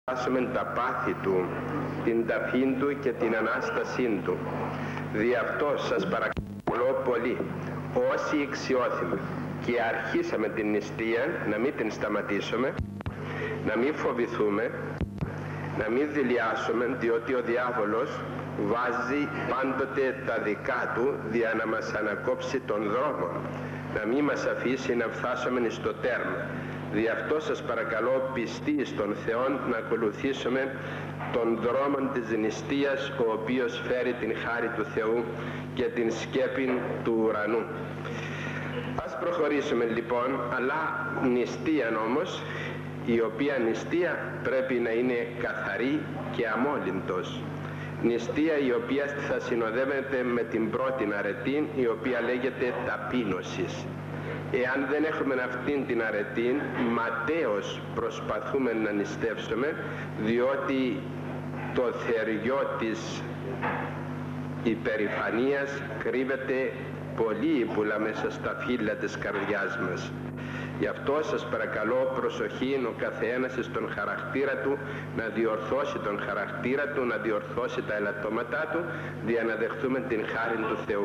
τα πάθη του, την ταφή του και την Ανάστασή του. Δι' αυτό σας παρακαλώ πολύ, όσοι εξιώθημε και αρχίσαμε την νηστεία, να μην την σταματήσουμε, να μην φοβηθούμε, να μην δειλιάσουμε, διότι ο διάβολος βάζει πάντοτε τα δικά του για να μας ανακόψει τον δρόμο, να μην μας αφήσει να φτάσουμε στο τέρμα. Δι' αυτό σας παρακαλώ, πιστοί στον Θεό, να ακολουθήσουμε τον δρόμο της νηστείας, ο οποίος φέρει την χάρη του Θεού και την σκέπη του ουρανού. Ας προχωρήσουμε λοιπόν, αλλά νηστεία όμως, η οποία νηστεία πρέπει να είναι καθαρή και αμόλυντος. Νηστεία η οποία θα συνοδεύεται με την πρώτη αρετή, η οποία λέγεται ταπείνωσης. Εάν δεν έχουμε αυτήν την αρετή, ματέως προσπαθούμε να νηστεύσουμε, διότι το θεριό της υπερηφανίας κρύβεται πολύ ύπουλα μέσα στα φύλλα της καρδιάς μας. Γι' αυτό σας παρακαλώ, προσοχή, ο καθένας στον χαρακτήρα του, να διορθώσει τον χαρακτήρα του, να διορθώσει τα ελαττώματά του, για να δεχθούμε την χάρη του Θεού.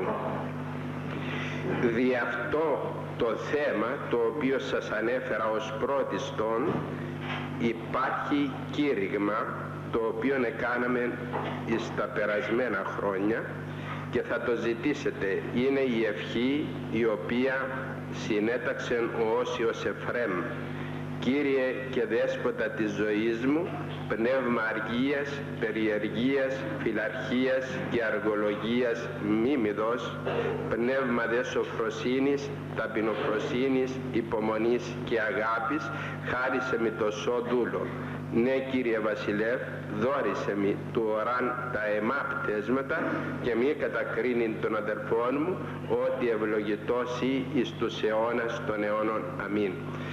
Δι' αυτό το θέμα, το οποίο σας ανέφερα ως πρώτιστον, υπάρχει κήρυγμα, το οποίο έκαναμε στα περασμένα χρόνια και θα το ζητήσετε. Είναι η ευχή η οποία συνέταξε ο Όσιος Εφραίμ. Κύριε και Δέσποτα της ζωής μου, πνεύμα αργίας, περιεργίας, φιλαρχίας και αργολογίας μη μη δώσ, πνεύμα δε σοφροσύνης, ταπεινοφροσύνης, υπομονής και αγάπης, χάρισε μη το σώ δούλο. Ναι, Κύριε Βασιλεύ, δόρισε μη του οράν τα αιμά πτέσματα και μη κατακρίνει των αδερφών μου, ότι ευλογητώσει εις τους αιώνας των αιώνων. Αμήν.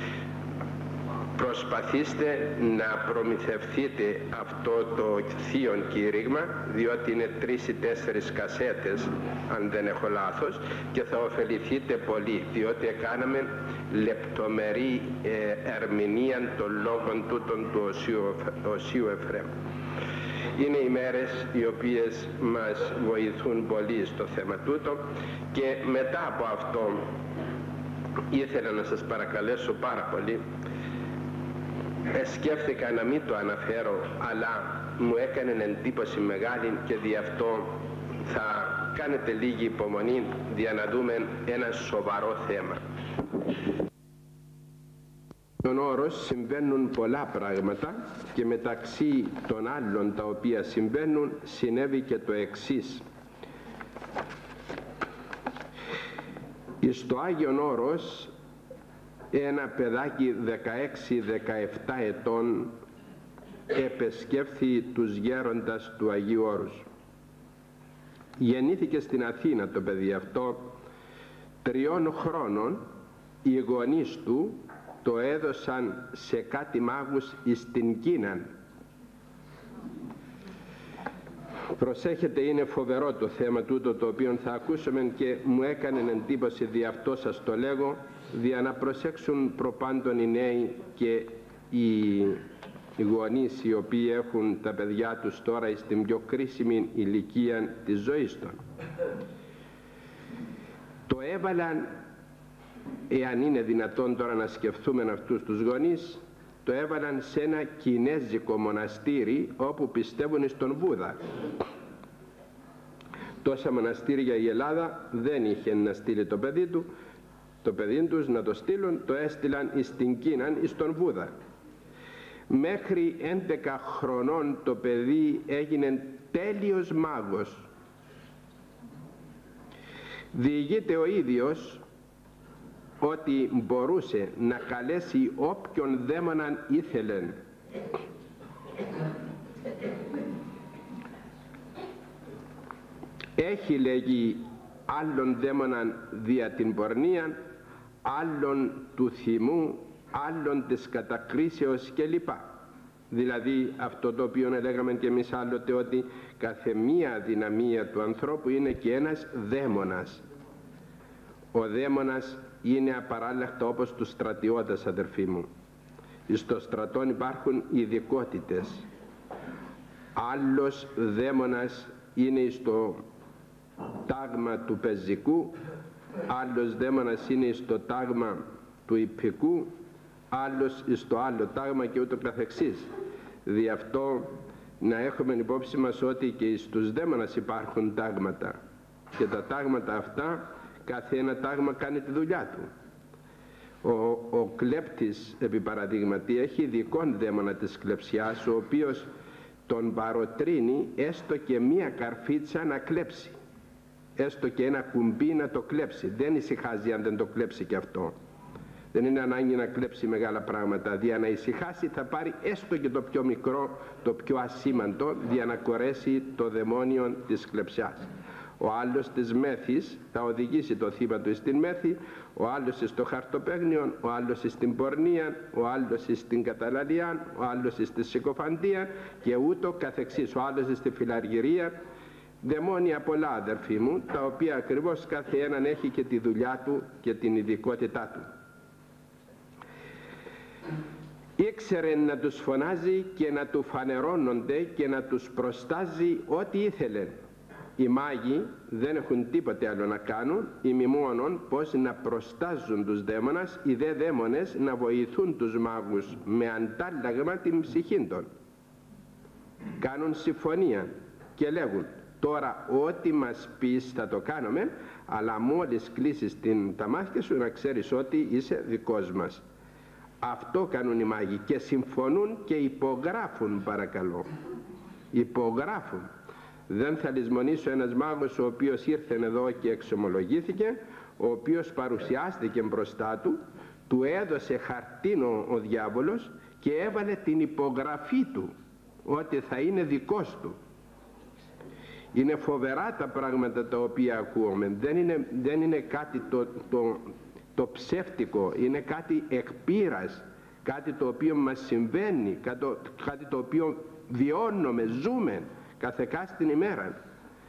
Προσπαθήστε να προμηθευτείτε αυτό το θείο κήρυγμα, διότι είναι 3 ή 4 κασέτες, αν δεν έχω λάθος, και θα ωφεληθείτε πολύ, διότι κάναμε λεπτομερή ερμηνεία των λόγων τούτων του Οσίου Εφραίμ. Είναι οι μέρες οι οποίες μας βοηθούν πολύ στο θέμα τούτο, και μετά από αυτό ήθελα να σας παρακαλέσω πάρα πολύ. Σκέφτηκα να μην το αναφέρω, αλλά μου έκανε εντύπωση μεγάλη και δι' αυτό θα κάνετε λίγη υπομονή για να δούμε ένα σοβαρό θέμα. Στον όρος συμβαίνουν πολλά πράγματα και μεταξύ των άλλων τα οποία συμβαίνουν συνέβη και το εξής. Στο Άγιον Όρος ένα παιδάκι 16-17 ετών επεσκέφθη τους γέροντας του Αγίου Όρους. Γεννήθηκε στην Αθήνα το παιδί αυτό. 3 χρόνων οι γονείς του το έδωσαν σε κάτι μάγους στην Κίνα. Προσέχετε, είναι φοβερό το θέμα τούτο το οποίο θα ακούσουμε και μου έκανε εντύπωση, δι' αυτό σας το λέγω, για να προσέξουν προπάντων οι νέοι και οι γονείς οι οποίοι έχουν τα παιδιά τους τώρα στην πιο κρίσιμη ηλικία της ζωής των. Το έβαλαν, εάν είναι δυνατόν τώρα να σκεφτούμε αυτούς τους γονείς, το έβαλαν σε ένα κινέζικο μοναστήρι όπου πιστεύουν στον Βούδα. Τόσα μοναστήρια η Ελλάδα δεν είχε να στείλει το παιδί τους να το στείλουν, το έστειλαν στην Κίνα, στον Βούδα. Μέχρι 11 χρονών το παιδί έγινε τέλειος μάγος. Διηγείται ο ίδιος ότι μπορούσε να καλέσει όποιον δαίμονα ήθελε. Έχει, λέγει, άλλον δαίμοναν δια την πορνεία, άλλον του θυμού, άλλον της κατακρίσεως κλπ. Δηλαδή αυτό το οποίο λέγαμε και εμείς άλλοτε, ότι κάθε μία δυναμία του ανθρώπου είναι και ένας δαίμονας. Ο δαίμονας είναι απαράλλαχτα όπως τους στρατιώτες, αδερφοί μου. Στο στρατόν υπάρχουν ειδικότητες. Άλλος δαίμονας είναι στο τάγμα του πεζικού, άλλος δαίμονας είναι στο τάγμα του ιππικού, άλλος στο άλλο τάγμα και ούτω καθεξής. Δι' αυτό να έχουμε υπόψη μας ότι και στους δαίμονας υπάρχουν τάγματα και τα τάγματα αυτά, κάθε ένα τάγμα κάνει τη δουλειά του. Ο κλέπτης, επί παραδείγματι, έχει ειδικόν δαίμονα της κλεψιάς, ο οποίος τον παροτρύνει έστω και μία καρφίτσα να κλέψει, έστω και ένα κουμπί να το κλέψει. Δεν ησυχάζει αν δεν το κλέψει και αυτό. Δεν είναι ανάγκη να κλέψει μεγάλα πράγματα. Δια να ησυχάσει θα πάρει έστω και το πιο μικρό, το πιο ασήμαντο, δια να κορέσει το δαιμόνιο της κλεψιάς. Ο άλλος της μέθης θα οδηγήσει το θύμα του στην μέθη, ο άλλος στο χαρτοπαίγνιο, ο άλλος στην πορνεία, ο άλλος στην καταλαλία, ο άλλος στη συκοφαντία και ούτω καθεξής, ο άλλος στη φιλαργυρία. Δαιμόνια πολλά, αδερφοί μου, τα οποία ακριβώς κάθε έναν έχει και τη δουλειά του και την ειδικότητά του. Ήξερε να τους φωνάζει και να του φανερώνονται και να τους προστάζει ό,τι ήθελε. Οι μάγοι δεν έχουν τίποτε άλλο να κάνουν, ημί μόνον πως να προστάζουν τους δαίμονας, οι δε δαίμονες να βοηθούν τους μάγους με αντάλλαγμα την ψυχή των. Κάνουν συμφωνία και λέγουν: τώρα ό,τι μας πεις θα το κάνουμε, αλλά μόλις κλείσεις τα μάτια σου να ξέρεις ότι είσαι δικός μας. Αυτό κάνουν οι μάγοι και συμφωνούν και υπογράφουν, παρακαλώ. Υπογράφουν. Δεν θα λησμονήσω ένας μάγος ο οποίος ήρθε εδώ και εξομολογήθηκε, ο οποίος παρουσιάστηκε μπροστά του, του έδωσε χαρτίνο ο διάβολος και έβαλε την υπογραφή του ότι θα είναι δικός του. Είναι φοβερά τα πράγματα τα οποία ακούμε. Δεν είναι κάτι το ψεύτικο, είναι κάτι εκπείρας, κάτι το οποίο μας συμβαίνει, κάτι το οποίο βιώνουμε, ζούμε καθεκάστην ημέρα.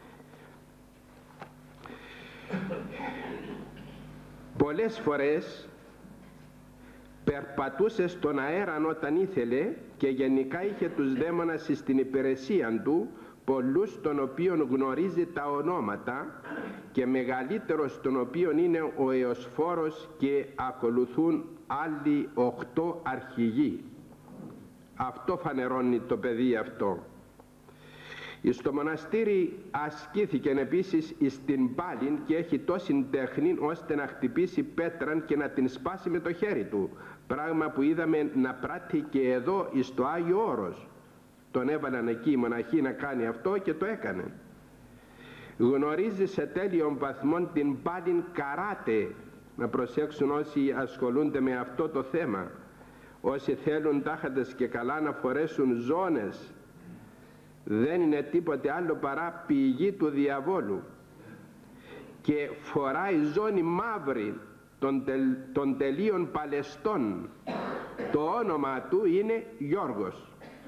Πολλές φορές περπατούσε στον αέρα όταν ήθελε και γενικά είχε τους δαίμονας στην υπηρεσία του, πολλούς των οποίων γνωρίζει τα ονόματα και μεγαλύτερος των οποίων είναι ο Εωσφόρος και ακολουθούν άλλοι 8 αρχηγοί. Αυτό φανερώνει το παιδί αυτό. Στο μοναστήρι ασκήθηκε επίσης στην πάλιν και έχει τόση τέχνη ώστε να χτυπήσει πέτραν και να την σπάσει με το χέρι του, πράγμα που είδαμε να πράττει και εδώ στο Άγιο Όρος. Τον έβαλαν εκεί οι μοναχοί να κάνει αυτό και το έκανε. Γνωρίζει σε τέλειον βαθμό την πάλιν καράτε. Να προσέξουν όσοι ασχολούνται με αυτό το θέμα. Όσοι θέλουν τάχατες και καλά να φορέσουν ζώνες, δεν είναι τίποτε άλλο παρά πηγή του διαβόλου. Και φοράει ζώνη μαύρη των τελείων παλαιστών. Το όνομα του είναι Γιώργος.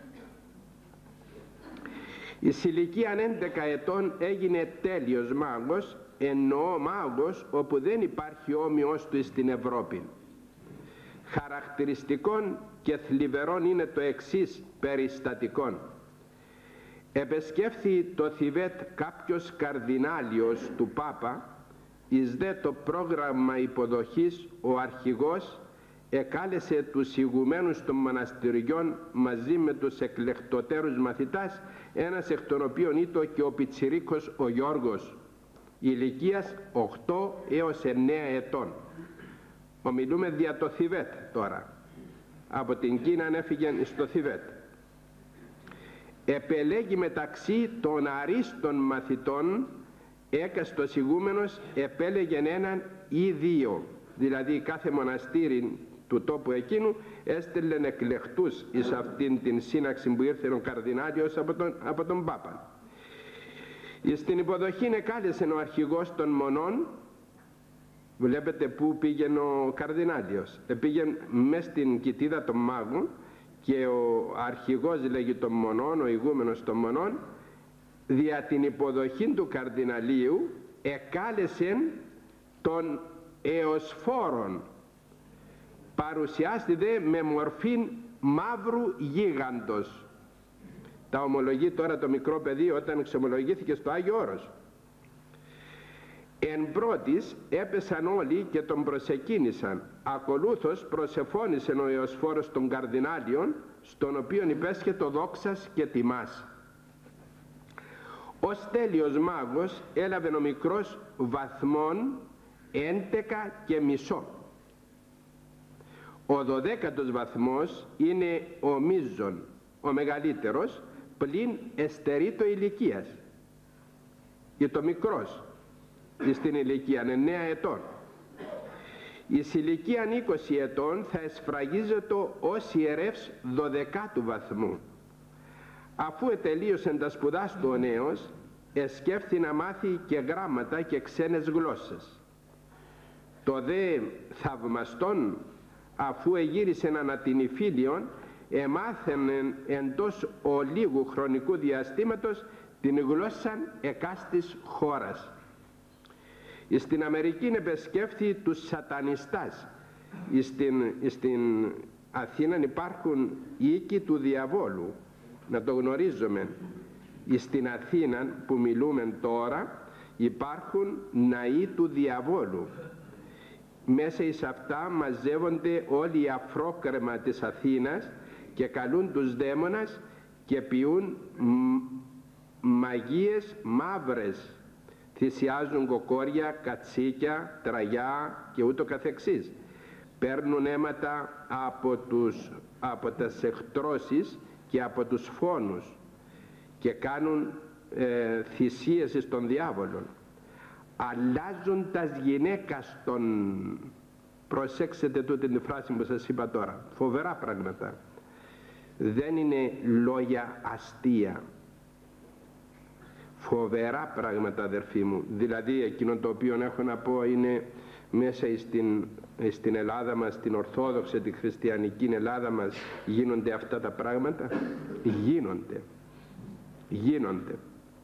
Εις ηλικίαν 11 ετών έγινε τέλειος μάγος, εννοώ μάγος όπου δεν υπάρχει όμοιος του στην Ευρώπη. Χαρακτηριστικών και θλιβερών είναι το εξής περιστατικών. Επεσκέφθη το Θιβέτ κάποιος καρδινάλιος του Πάπα, εις δε το πρόγραμμα υποδοχής ο αρχηγός εκάλεσε τους ηγουμένους των μοναστηριών μαζί με τους εκλεκτοτέρους μαθητάς, ένας εκ των οποίων ήταν και ο πιτσιρίκος ο Γιώργος, ηλικίας 8 έως 9 ετών. Ομιλούμε δια το Θιβέτ τώρα. Από την Κίνα έφυγε στο Θιβέτ. Επελέγει μεταξύ των αρίστων μαθητών, έκαστος ηγούμενος επέλεγε έναν ή δύο, δηλαδή κάθε μοναστήρι του τόπου εκείνου έστελνε εκλεκτούς εις αυτήν την σύναξη που ήρθε ο καρδινάλιος από τον Πάπα. Στην υποδοχή εκάλεσε ο αρχηγός των μονών. Βλέπετε πού πήγαινε ο καρδινάλιος. Πήγαινε μες στην κοιτίδα των μάγων και ο αρχηγός, λέγει, των μονών, ο ηγούμενος των μονών, δια την υποδοχή του καρδιναλίου εκάλεσε των Εωσφόρων. παρουσιάστηκε με μορφήν μαύρου γίγαντος. Τα ομολογεί τώρα το μικρό παιδί όταν εξομολογήθηκε στο Άγιο Όρος. Εν πρώτης έπεσαν όλοι και τον προσεκίνησαν. Ακολούθως προσεφώνησε ο Ιωσφόρος των Καρδινάλιων, στον οποίον υπέσχετο δόξας και τιμάς. Ως τέλειος μάγος έλαβε ο μικρός βαθμόν 11,5. Ο 12ος βαθμός είναι ο μείζων, ο μεγαλύτερος, πλην εστερήτω ηλικίας. Και το μικρός στην ηλικία 9 ετών. Εις ηλικίαν 20 ετών θα εσφραγίζεται ως ιερεύς 12ου βαθμού. Αφού ετελείωσε τα σπουδάς του ο νέος, εσκέφθη να μάθει και γράμματα και ξένες γλώσσες. Το δε θαυμαστόν, αφού εγύρισε ανά την Ιφίλιον, εμάθαινε εντός ολίγου χρονικού διαστήματος την γλώσσα εκάστης χώρας. Στην Αμερική επεσκέφθη τους σατανιστάς. Στην Αθήνα υπάρχουν οίκοι του διαβόλου, να το γνωρίζουμε. Στην Αθήνα που μιλούμε τώρα υπάρχουν ναοί του διαβόλου. Μέσα εις αυτά μαζεύονται όλοι οι αφρόκρεμα της Αθήνας και καλούν τους δαίμονας και ποιούν μαγείες μαύρες. Θυσιάζουν κοκόρια, κατσίκια, τραγιά και ούτω καθεξής. Παίρνουν αίματα από τις εκτρώσεις και από τους φόνους και κάνουν θυσίες στον διάβολο. Αλλάζουν τας γυναίκας των... Προσέξτε τούτη την φράση που σας είπα τώρα. Φοβερά πράγματα. Δεν είναι λόγια αστεία. Φοβερά πράγματα, αδερφοί μου. Δηλαδή εκείνο το οποίο έχω να πω είναι μέσα στην Ελλάδα μας, στην Ορθόδοξη, τη χριστιανική Ελλάδα μας, γίνονται αυτά τα πράγματα. Γίνονται.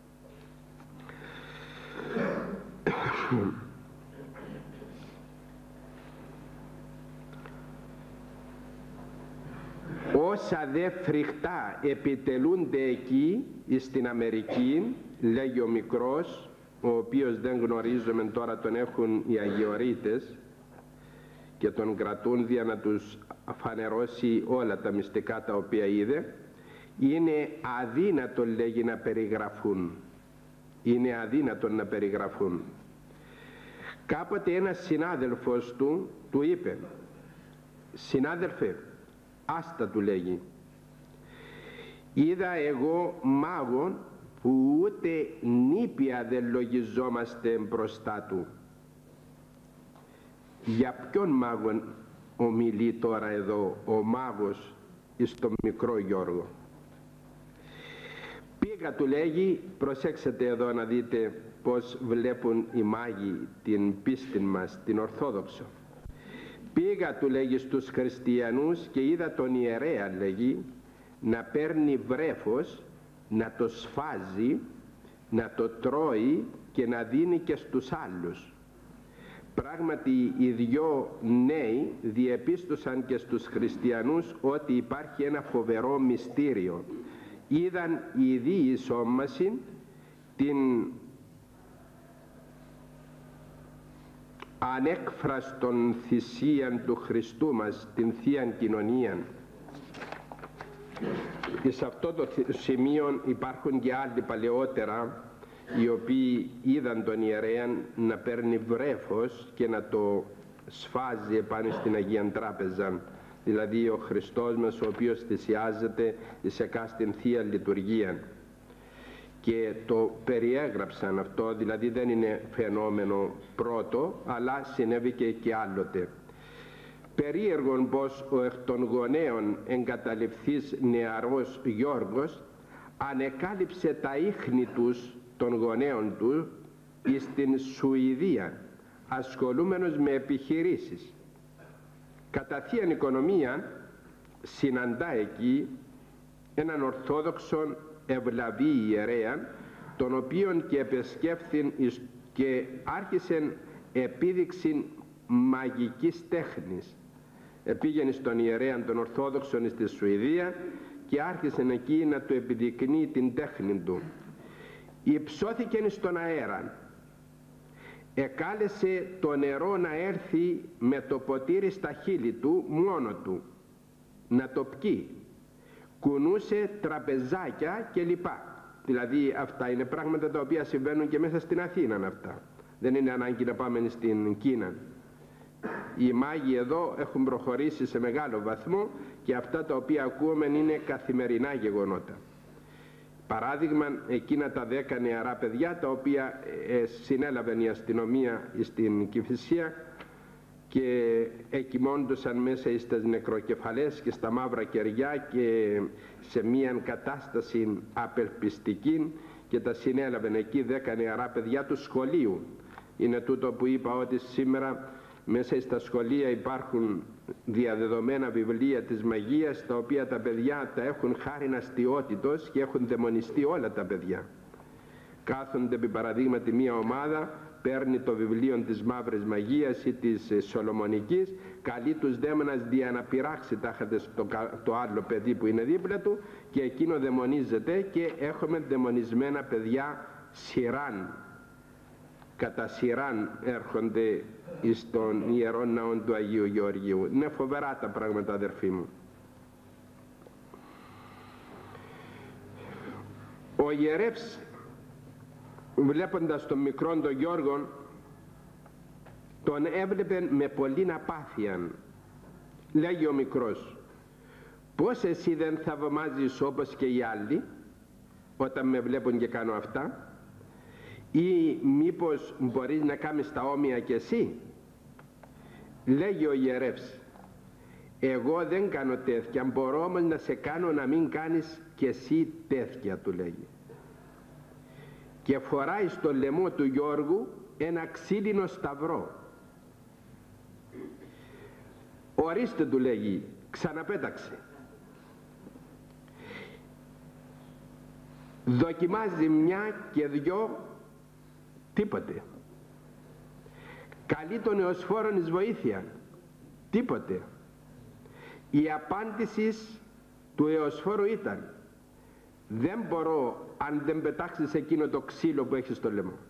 Όσα δε φρικτά επιτελούνται εκεί στην Αμερική, λέγει ο μικρός, ο οποίος δεν γνωρίζουμε τώρα, τον έχουν οι αγιορείτες και τον κρατούν για να τους φανερώσει όλα τα μυστικά τα οποία είδε, είναι αδύνατο, λέγει, να περιγραφούν. Είναι αδύνατο να περιγραφούν. Κάποτε ένας συνάδελφος του είπε, συνάδελφε, άστα, του λέγει, είδα εγώ μάγον που ούτε νήπια δεν λογιζόμαστε μπροστά του. Για ποιον μάγον ομιλεί τώρα εδώ ο μάγος εις τον μικρό Γιώργο? Πήγα, του λέγει, προσέξτε εδώ να δείτε πως βλέπουν οι μάγοι την πίστη μας, την Ορθόδοξο. Πήγα, του λέγει, στους χριστιανούς και είδα τον ιερέα, λέγει, να παίρνει βρέφος, να το σφάζει, να το τρώει και να δίνει και στους άλλους. Πράγματι οι δυο νέοι διεπίστωσαν και στους χριστιανούς ότι υπάρχει ένα φοβερό μυστήριο. Είδαν οι δύο σώμαση την ανέκφραστον θυσίαν του Χριστού μας, την Θείαν Κοινωνία. Και σε αυτό το σημείο υπάρχουν και άλλοι παλαιότερα, οι οποίοι είδαν τον ιερέα να παίρνει βρέφος και να το σφάζει επάνω στην Αγία Τράπεζα, δηλαδή ο Χριστός μας, ο οποίος θυσιάζεται σε κάστην Θεία Λειτουργία, και το περιέγραψαν αυτό, δηλαδή δεν είναι φαινόμενο πρώτο, αλλά συνέβη και άλλοτε. Περίεργον πως ο εκ των γονέων εγκαταλειφθής νεαρός Γιώργος ανεκάλυψε τα ίχνη τους των γονέων του στην Σουηδία, ασχολούμενος με επιχειρήσεις. Κατά θείαν οικονομία συναντά εκεί έναν Ορθόδοξον ευλαβή ιερέα, τον οποίον και επεσκέφθην και άρχισεν επίδειξη μαγικής τέχνης. Πήγαινε στον ιερέα των Ορθόδοξων στη Σουηδία και άρχισε εκεί να του επιδεικνύει την τέχνη του. Υψώθηκε στον αέρα, εκάλεσε το νερό να έρθει με το ποτήρι στα χείλη του μόνο του, να το πιει, κουνούσε τραπεζάκια κλπ. Δηλαδή αυτά είναι πράγματα τα οποία συμβαίνουν και μέσα στην Αθήνα αυτά. Δεν είναι ανάγκη να πάμε στην Κίνα. Οι μάγοι εδώ έχουν προχωρήσει σε μεγάλο βαθμό και αυτά τα οποία ακούμε είναι καθημερινά γεγονότα. Παράδειγμα, εκείνα τα 10 νεαρά παιδιά τα οποία συνέλαβε η αστυνομία στην Κηφισία και εκοιμώντουσαν μέσα στις νεκροκεφαλές και στα μαύρα κεριά και σε μια κατάσταση απελπιστική, και τα συνέλαβαν εκεί 10 νεαρά παιδιά του σχολείου. Είναι τούτο που είπα, ότι σήμερα μέσα στα σχολεία υπάρχουν διαδεδομένα βιβλία της μαγείας, τα οποία τα παιδιά τα έχουν χάριν αστιότητος και έχουν δαιμονιστεί όλα τα παιδιά. Κάθονται επί παραδείγματι μία ομάδα, παίρνει το βιβλίο της μαύρης μαγείας ή της Σολομονικής, καλεί τους δαίμονας δια να πειράξει τάχατε το άλλο παιδί που είναι δίπλα του, και εκείνο δαιμονίζεται και έχουμε δαιμονισμένα παιδιά σειράν. Κατά σειράν έρχονται στον Ιερό Ναό του Αγίου Γεωργίου. Είναι φοβερά τα πράγματα, αδερφοί μου. Ο ιερεύς, βλέποντας τον μικρόν τον Γιώργο, τον έβλεπε με πολλήν απάθεια. Λέγει ο μικρός, πώς εσύ δεν θαυμάζεις όπως και οι άλλοι όταν με βλέπουν και κάνω αυτά, ή μήπως μπορείς να κάνεις τα όμοια και εσύ? Λέγει ο ιερεύς, εγώ δεν κάνω τέτοια, μπορώ όμως να σε κάνω να μην κάνεις και εσύ τέτοια, του λέγει. Και φοράει στο λαιμό του Γιώργου ένα ξύλινο σταυρό. Ορίστε, του λέγει, ξαναπέταξε. Δοκιμάζει μια και δυο, τίποτε. Καλεί τον Εωσφόρον εις βοήθεια, τίποτε. Η απάντηση του Εωσφόρου ήταν, δεν μπορώ αν δεν πετάξεις εκείνο το ξύλο που έχεις στο λαιμό.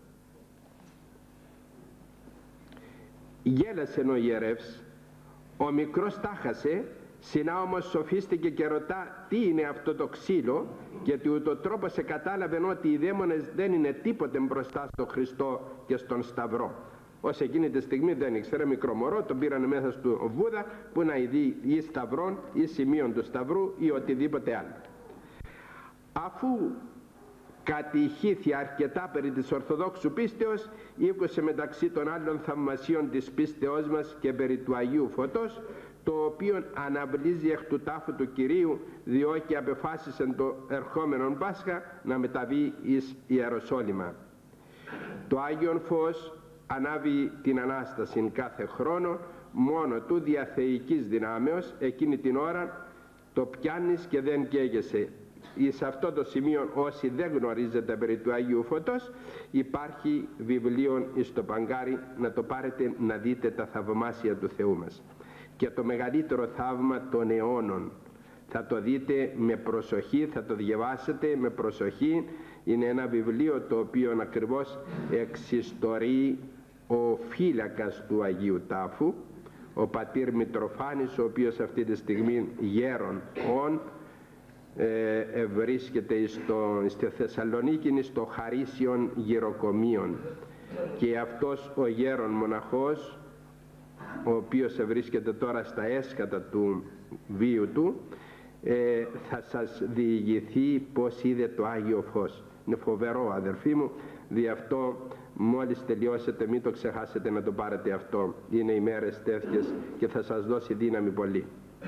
Γέλασε ο ιερεύς, ο μικρός τάχασε, συνά όμως σοφίστηκε και ρωτά τι είναι αυτό το ξύλο, γιατί ούτω τρόπο σε κατάλαβε ότι οι δαίμονες δεν είναι τίποτε μπροστά στο Χριστό και στον Σταυρό. Ως εκείνη τη στιγμή δεν ήξερε, μικρό μωρό, τον πήρανε μέσα στο Βούδα που να ειδεί ή σταυρών ή σημείων του Σταυρού ή οτιδήποτε άλλο. Αφού κατηχήθη αρκετά περί της Ορθοδόξου πίστεως, ήκουσε μεταξύ των άλλων θαυμασίων της πίστεώς μας και περί του Αγίου Φωτός, το οποίο αναβλύζει εκ του τάφου του Κυρίου, διότι απεφάσισε το ερχόμενον Πάσχα να μεταβεί εις Ιεροσόλυμα. Το Άγιον Φως ανάβει την Ανάσταση κάθε χρόνο, μόνο του δια θεϊκής δυνάμεως, εκείνη την ώρα το πιάνεις και δεν καίγεσαι. Σε αυτό το σημείο, όσοι δεν γνωρίζετε περί του Αγίου Φωτός, υπάρχει βιβλίο στο παγκάρι, να το πάρετε να δείτε τα θαυμάσια του Θεού μας. Και το μεγαλύτερο θαύμα των αιώνων, θα το δείτε με προσοχή, θα το διαβάσετε με προσοχή. Είναι ένα βιβλίο το οποίο ακριβώς εξιστορεί ο φύλακας του Αγίου Τάφου, ο πατήρ Μητροφάνης, ο οποίος αυτή τη στιγμή γέρον βρίσκεται στη Θεσσαλονίκη, στο Χαρίσιον Γυροκομείον, και αυτός ο γέρον μοναχός, ο οποίος βρίσκεται τώρα στα έσκατα του βίου του, θα σας διηγηθεί πως είδε το Άγιο Φως. Είναι φοβερό, αδερφοί μου, δι' αυτό μόλις τελειώσετε μην το ξεχάσετε να το πάρετε αυτό. Είναι ημέρες τέτοιες και θα σας δώσει δύναμη πολύ.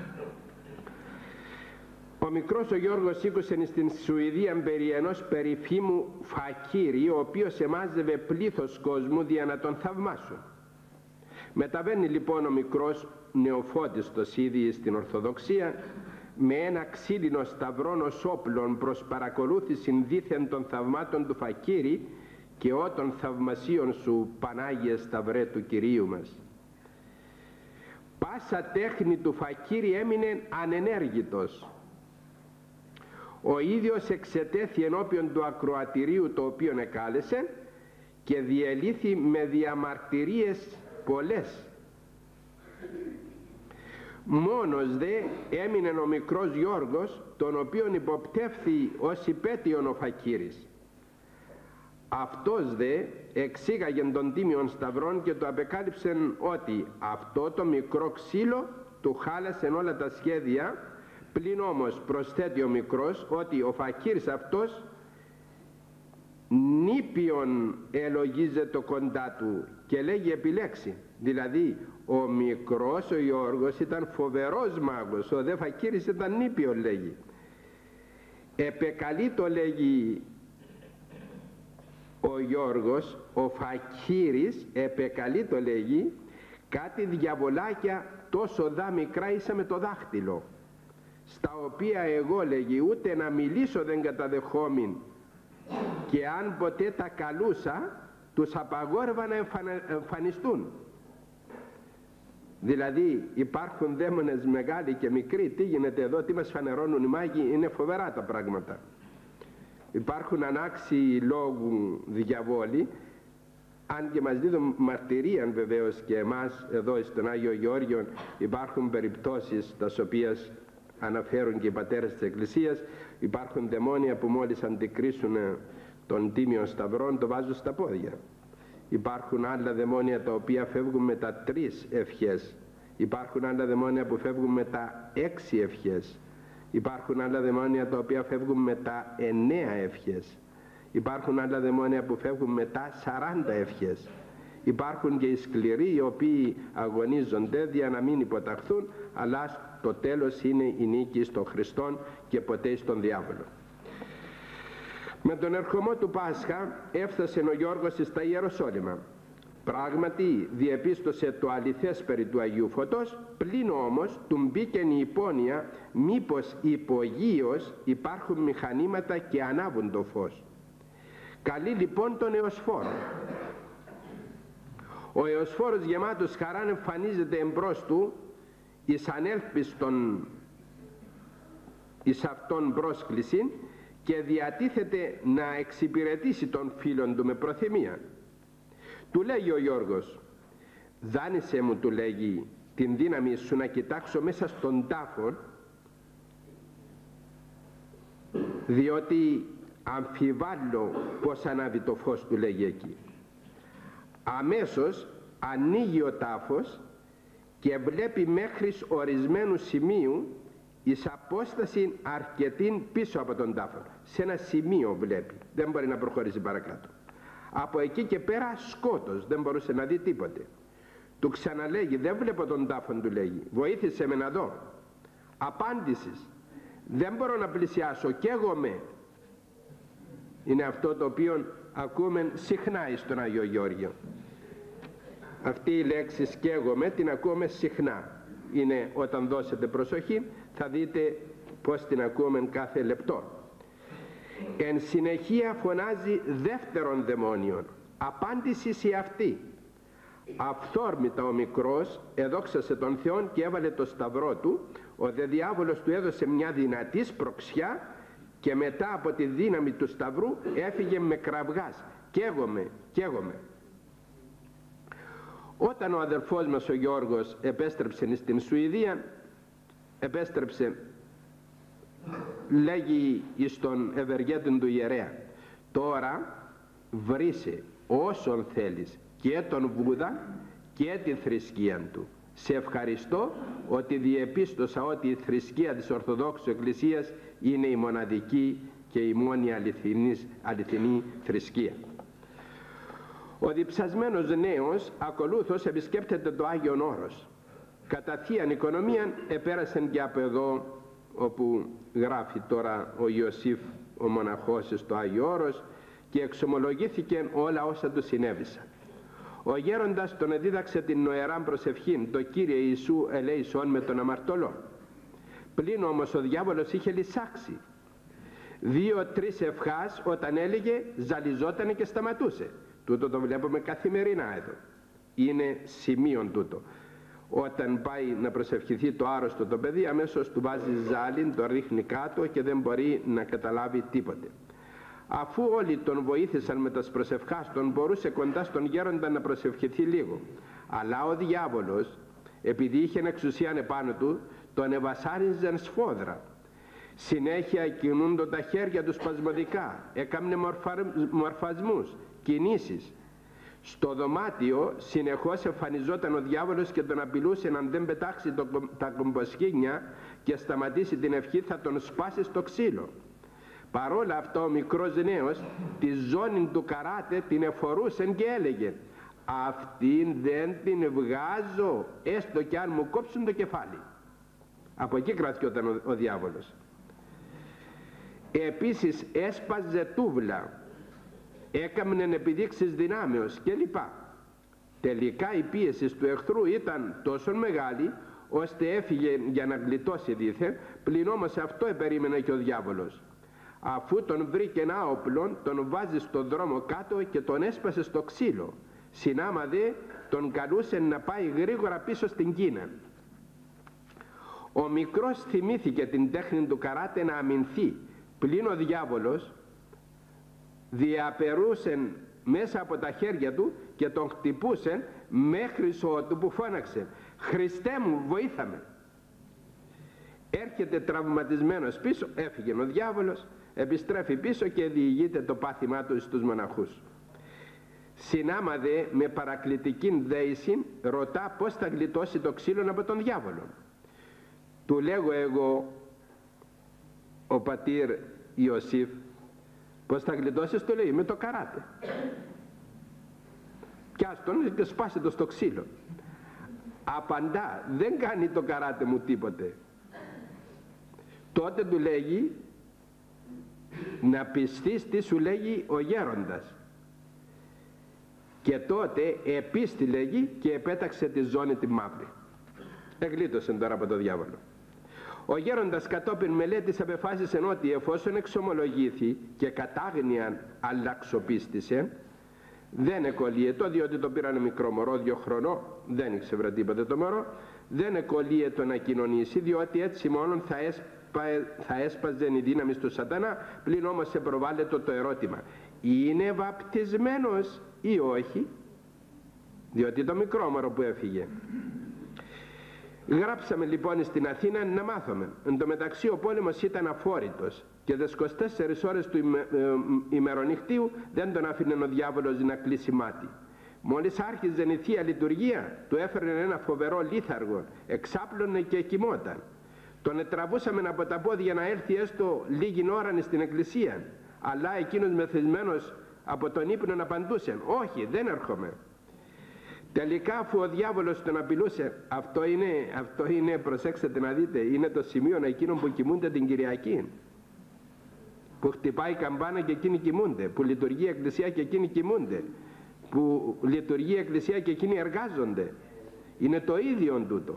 Ο μικρός ο Γιώργος ήκουσε στην Σουηδία περί ενός περίφημου φακύρι, ο οποίος εμάζευε πλήθος κόσμου δια να τον θαυμάσουν. Μεταβαίνει λοιπόν ο μικρός νεοφώτιστος ήδη στην Ορθοδοξία, με ένα ξύλινο σταυρόν ως όπλον προς παρακολούθηση δήθεν των θαυμάτων του φακύρι και ό των θαυμασίων σου, Πανάγιε Σταυρέ του Κυρίου μας. πάσα τέχνη του φακίρι έμεινε ανενέργητος. Ο ίδιος εξετέθη ενώπιον του ακροατηρίου το οποίον εκάλεσε και διελήθη με διαμαρτυρίες πολλές. Μόνος δε έμεινε ο μικρός Γιώργος, τον οποίον υποπτεύθη ως υπέτειον ο φακίρης. Αυτός δε εξήγαγεν τον τίμιον σταυρών και του απεκάλυψεν ότι αυτό το μικρό ξύλο του χάλασεν όλα τα σχέδια, πλην όμως προσθέτει ο μικρός ότι ο φακίρης αυτός νήπιον ελογίζεται κοντά του και λέγει επιλέξει. Δηλαδή ο μικρός ο Γιώργος ήταν φοβερός μάγος, ο δε φακίρης ήταν νήπιον, λέγει. Επεκαλεί το, λέγει, ο Γιώργος, ο φακίρης επεκαλεί το, λέγει, κάτι διαβολάκια τόσο δά μικρά ίσα με το δάχτυλο, στα οποία εγώ, λέγει, ούτε να μιλήσω δεν καταδεχόμην, και αν ποτέ τα καλούσα τους απαγόρευα να εμφανιστούν. Δηλαδή υπάρχουν δαίμονες μεγάλοι και μικροί. Τι γίνεται εδώ, τι μας φανερώνουν οι μάγοι? Είναι φοβερά τα πράγματα. Υπάρχουν ανάξιοι λόγου διαβόλοι, αν και μας δίδουν μαρτυρίαν βεβαίως και εμάς εδώ στον Άγιο Γεώργιο. Υπάρχουν περιπτώσεις τα οποίες αναφέρουν και οι πατέρες της Εκκλησίας. Υπάρχουν δαιμόνια που μόλις αντικρίσουν τον τίμιο σταυρόν το βάζουν στα πόδια. Υπάρχουν άλλα δαιμόνια τα οποία φεύγουν με τα 3 ευχές. Υπάρχουν άλλα δαιμόνια που φεύγουν με τα 6 ευχές. Υπάρχουν άλλα δαιμόνια τα οποία φεύγουν με τα 9 ευχές. Υπάρχουν άλλα δαιμόνια που φεύγουν με τα 40 ευχές. Υπάρχουν και οι σκληροί οι οποίοι αγωνίζονται για να μην υποταχθούν, αλλά το τέλος είναι η νίκη στον Χριστόν και ποτέ στον διάβολο. Με τον ερχομό του Πάσχα έφτασε ο Γιώργος στα Ιεροσόλυμα. Πράγματι διεπίστωσε το αληθές περί του Αγίου Φωτός, πλην όμως του μπήκεν η υπόνοια μήπως υπογείως υπάρχουν μηχανήματα και ανάβουν το φως. Καλεί λοιπόν τον Εωσφόρο. Ο Εωσφόρος γεμάτος χαράν εμφανίζεται εμπρός του εις ανέλπιστον εις αυτόν πρόσκληση και διατίθεται να εξυπηρετήσει τον φίλον του με προθυμία. Του λέγει ο Γιώργος, δάνεισε μου, του λέγει, την δύναμη σου να κοιτάξω μέσα στον τάφο, διότι αμφιβάλλω πως ανάβει το φως, του λέγει εκεί. Αμέσως ανοίγει ο τάφος και βλέπει μέχρι ορισμένου σημείου εις απόσταση αρκετή πίσω από τον τάφο. Σε ένα σημείο βλέπει, δεν μπορεί να προχωρήσει παρακάτω. Από εκεί και πέρα σκότος, δεν μπορούσε να δει τίποτε. Του ξαναλέγει, δεν βλέπω τον τάφο, του λέγει, βοήθησε με να δω. Απάντησης, δεν μπορώ να πλησιάσω, καίγομαι. Είναι αυτό το οποίο ακούμε συχνά στον Άγιο Γεώργιο. Αυτή η λέξη σκαίγομαι την ακούμε συχνά. Είναι όταν δώσετε προσοχή θα δείτε πως την ακούμε κάθε λεπτό. Εν συνεχεία φωνάζει δεύτερον δαιμόνιον. Απάντηση σε αυτή. Αυθόρμητα ο μικρός εδόξασε τον Θεόν και έβαλε το σταυρό του. Ο δε διάβολος του έδωσε μια δυνατή σπροξιά και μετά από τη δύναμη του σταυρού έφυγε με κραυγάς. Καίγομαι, καίγομαι. Όταν ο αδερφός μας ο Γιώργος επέστρεψε στην Σουηδία, επέστρεψε, λέγει στον ευεργέτην του ιερέα, τώρα βρίσκε όσον θέλεις και τον Βούδα και τη θρησκεία του. Σε ευχαριστώ ότι διεπίστωσα ότι η θρησκεία της Ορθοδόξου Εκκλησίας είναι η μοναδική και η μόνη αληθινή θρησκεία. Ο διψασμένος νέος ακολούθως επισκέπτεται το Άγιον Όρος. Κατά θείαν οικονομία επέρασαν και από εδώ όπου γράφει τώρα ο Ιωσήφ ο μοναχός στο Άγιο Όρος και εξομολογήθηκε όλα όσα του συνέβησαν. Ο γέροντας τον εδίδαξε την νοεράν προσευχήν, το Κύριε Ιησού ελέησον με τον αμαρτωλό. Πλην όμως ο διάβολος είχε λυσάξει. 2-3 ευχάς όταν έλεγε ζαλιζότανε και σταματούσε. Τούτο το βλέπουμε καθημερινά εδώ. Είναι σημείον τούτο. όταν πάει να προσευχηθεί το άρρωστο το παιδί, αμέσως του βάζει ζάλιν, το ρίχνει κάτω και δεν μπορεί να καταλάβει τίποτε. Αφού όλοι τον βοήθησαν με τα προσευχάς, τον μπορούσε κοντά στον γέροντα να προσευχηθεί λίγο. Αλλά ο διάβολος, επειδή είχε εξουσία επάνω του, τον εβασάριζαν σφόδρα. Συνέχεια κινούνταν τα χέρια του σπασμωδικά, έκαμνε μορφασμούς, κινήσεις. Στο δωμάτιο συνεχώς εμφανιζόταν ο διάβολος και τον απειλούσε αν δεν πετάξει τα κομποσχήνια και σταματήσει την ευχή θα τον σπάσει στο ξύλο. Παρόλα αυτά ο μικρός νέος τη ζώνη του καράτε την εφορούσε και έλεγε «Αυτήν δεν την βγάζω, έστω κι αν μου κόψουν το κεφάλι». Από εκεί κρατιόταν ο διάβολος. Επίσης έσπαζε τούβλα, έκαμνε επιδείξεις δυνάμεως κλπ. Τελικά η πίεση του εχθρού ήταν τόσο μεγάλη ώστε έφυγε για να γλιτώσει δήθεν, πλην όμως αυτό επερίμενε και ο διάβολος. Αφού τον βρήκε ένα όπλο, τον βάζει στον δρόμο κάτω και τον έσπασε στο ξύλο. Συνάμα δε τον καλούσε να πάει γρήγορα πίσω στην Κίνα. Ο μικρός θυμήθηκε την τέχνη του καράτε να αμυνθεί, πλην ο διάβολος διαπερούσε μέσα από τα χέρια του και τον χτυπούσε μέχρι ότου που φώναξε «Χριστέ μου, βοήθαμε!». Έρχεται τραυματισμένος πίσω, έφυγε ο διάβολος, επιστρέφει πίσω και διηγείται το πάθημά του στους μοναχούς. Συνάμα δε με παρακλητική δέηση ρωτά πώς θα γλιτώσει το ξύλο από τον διάβολο. Του λέγω εγώ, ο πατήρ Ιωσήφ, πώς θα γλιτώσεις, του λέει, με το καράτε. Πιάστον και σπάσε το στο ξύλο. Απαντά, δεν κάνει το καράτε μου τίποτε. Τότε του λέγει να πιστείς τι σου λέγει ο γέροντας. Και τότε επίστη λέγει και επέταξε τη ζώνη τη μαύρη. Εγλίτωσε τώρα από το διάβολο. Ο γέροντας κατόπιν μελέτης απεφάσισε ότι εφόσον εξομολογήθη και κατάγνοιαν αλλαξοπίστησε, δεν εκολύεται, διότι το πήρανε μικρό μωρό, 2 χρονών, δεν ήξερε τίποτε το μωρό, δεν εκολύεται να κοινωνήσει, διότι έτσι μόνον θα έσπαζε η δύναμη του σατανά, πλην όμως σε προβάλλεται το ερώτημα, είναι βαπτισμένος ή όχι, διότι το μικρό μωρό που έφυγε. Γράψαμε λοιπόν στην Αθήνα να μάθουμε. Εν τω μεταξύ ο πόλεμος ήταν αφόρητος και τις 24 ώρες του ημερονυχτίου δεν τον άφηνε ο διάβολος να κλείσει μάτι. Μόλις άρχιζε η Θεία Λειτουργία, του έφερνε ένα φοβερό λίθαργο, εξάπλωνε και κοιμόταν. Τον τραβούσαμε από τα πόδια να έρθει έστω λίγη ώρα στην εκκλησία, αλλά εκείνος μεθυσμένος από τον ύπνο να απαντούσε «Όχι, δεν έρχομαι». Τελικά αφού ο διάβολος τον απειλούσε, αυτό είναι, προσέξτε να δείτε, είναι το σημείο εκείνων που κοιμούνται την Κυριακή. Που χτυπάει καμπάνα και εκείνοι κοιμούνται, που λειτουργεί η εκκλησία και εκείνοι κοιμούνται, που λειτουργεί η εκκλησία και εκείνοι εργάζονται. Είναι το ίδιο τούτο.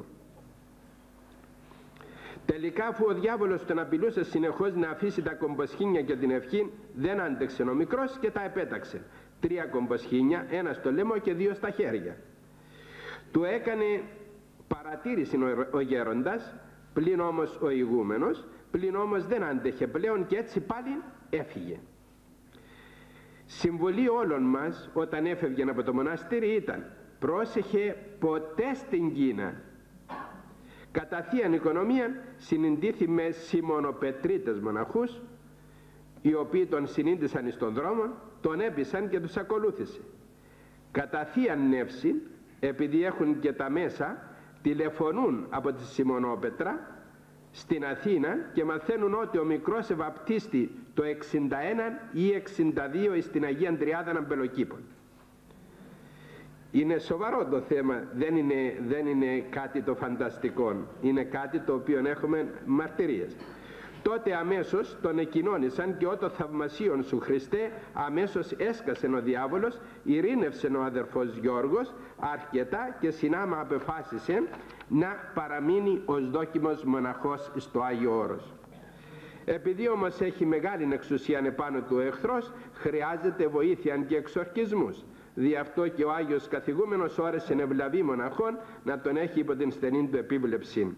Τελικά αφού ο διάβολος τον απειλούσε συνεχώς να αφήσει τα κομποσχήνια και την ευχή, δεν άντεξε ο μικρός και τα επέταξε. 3 κομποσχήνια, 1 στο λαιμό και 2 στα χέρια. Του έκανε παρατήρηση ο γέροντας, πλην όμως ο ηγούμενος, πλην όμως δεν άντεχε πλέον και έτσι πάλι έφυγε. Συμβουλή όλων μας όταν έφευγε από το μοναστήρι ήταν πρόσεχε ποτέ στην Κίνα. Κατά θείαν οικονομία συναντήθη με Σιμωνοπετρίτες μοναχούς, οι οποίοι τον συνήντησαν στον δρόμο, τον έπεισαν και τους ακολούθησε. Κατά θείαν νεύση, επειδή έχουν και τα μέσα, τηλεφωνούν από τη Σιμωνόπετρα στην Αθήνα και μαθαίνουν ότι ο μικρός ευαπτίστη το 61 ή 62 στην Αγία Τριάδα Αμπελοκήπων. Είναι σοβαρό το θέμα, δεν είναι κάτι το φανταστικό, είναι κάτι το οποίο έχουμε μαρτυρίες. Τότε αμέσως τον εκοινώνησαν και ότο θαυμασίον σου Χριστέ, αμέσως έσκασε ο διάβολος, ειρήνευσε ο αδερφός Γιώργος αρκετά και συνάμα απεφάσισε να παραμείνει ως δόκιμος μοναχός στο Άγιο Όρος. Επειδή όμως έχει μεγάλη εξουσία επάνω του ο εχθρός, χρειάζεται βοήθεια και εξορκισμούς. Δι' αυτό και ο Άγιος Καθηγούμενος όρεσε ευλαβή μοναχών να τον έχει υπό την στενή του επίβλεψη.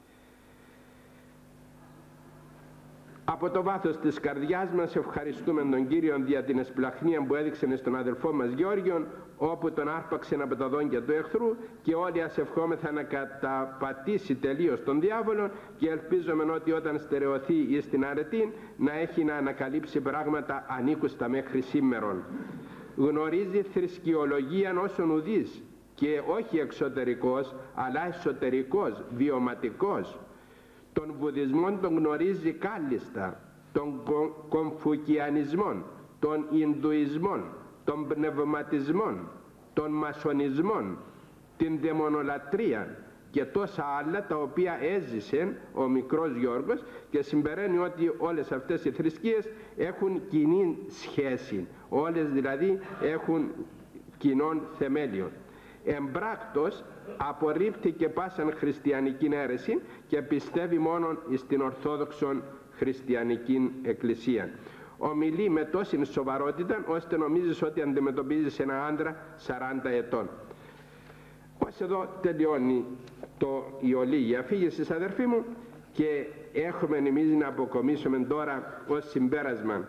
Από το βάθος της καρδιάς μας ευχαριστούμε τον Κύριον δια την εσπλαχνία που έδειξε στον αδελφό μας Γεώργιον, όπου τον άρπαξε από τα δόντια του εχθρού, και όλοι ας ευχόμεθα να καταπατήσει τελείως τον διάβολο, και ελπίζουμε ότι όταν στερεωθεί εις την αρετή να έχει να ανακαλύψει πράγματα ανήκουστα μέχρι σήμερον. Γνωρίζει θρησκειολογίαν όσον ουδής, και όχι εξωτερικός αλλά εσωτερικός, βιωματικός. Τον Βουδισμό τον γνωρίζει κάλλιστα, τον Κομφουκιανισμό, τον Ινδουισμό, τον Πνευματισμό, τον Μασονισμό, την Δαιμονολατρία και τόσα άλλα τα οποία έζησε ο μικρός Γιώργος, και συμπεραίνει ότι όλες αυτές οι θρησκείες έχουν κοινή σχέση, όλες δηλαδή έχουν κοινών θεμέλιο. Εμπράκτος απορρίπτει πάσαν χριστιανική αίρεση και πιστεύει μόνον στην Ορθόδοξον χριστιανική εκκλησία. Ομιλεί με τόση σοβαρότητα ώστε νομίζεις ότι αντιμετωπίζεις ένα άντρα 40 ετών. Ως εδώ τελειώνει η ολίγη αφήγηση, αδερφοί μου, και έχουμε εμείς να αποκομίσουμε τώρα ως συμπέρασμα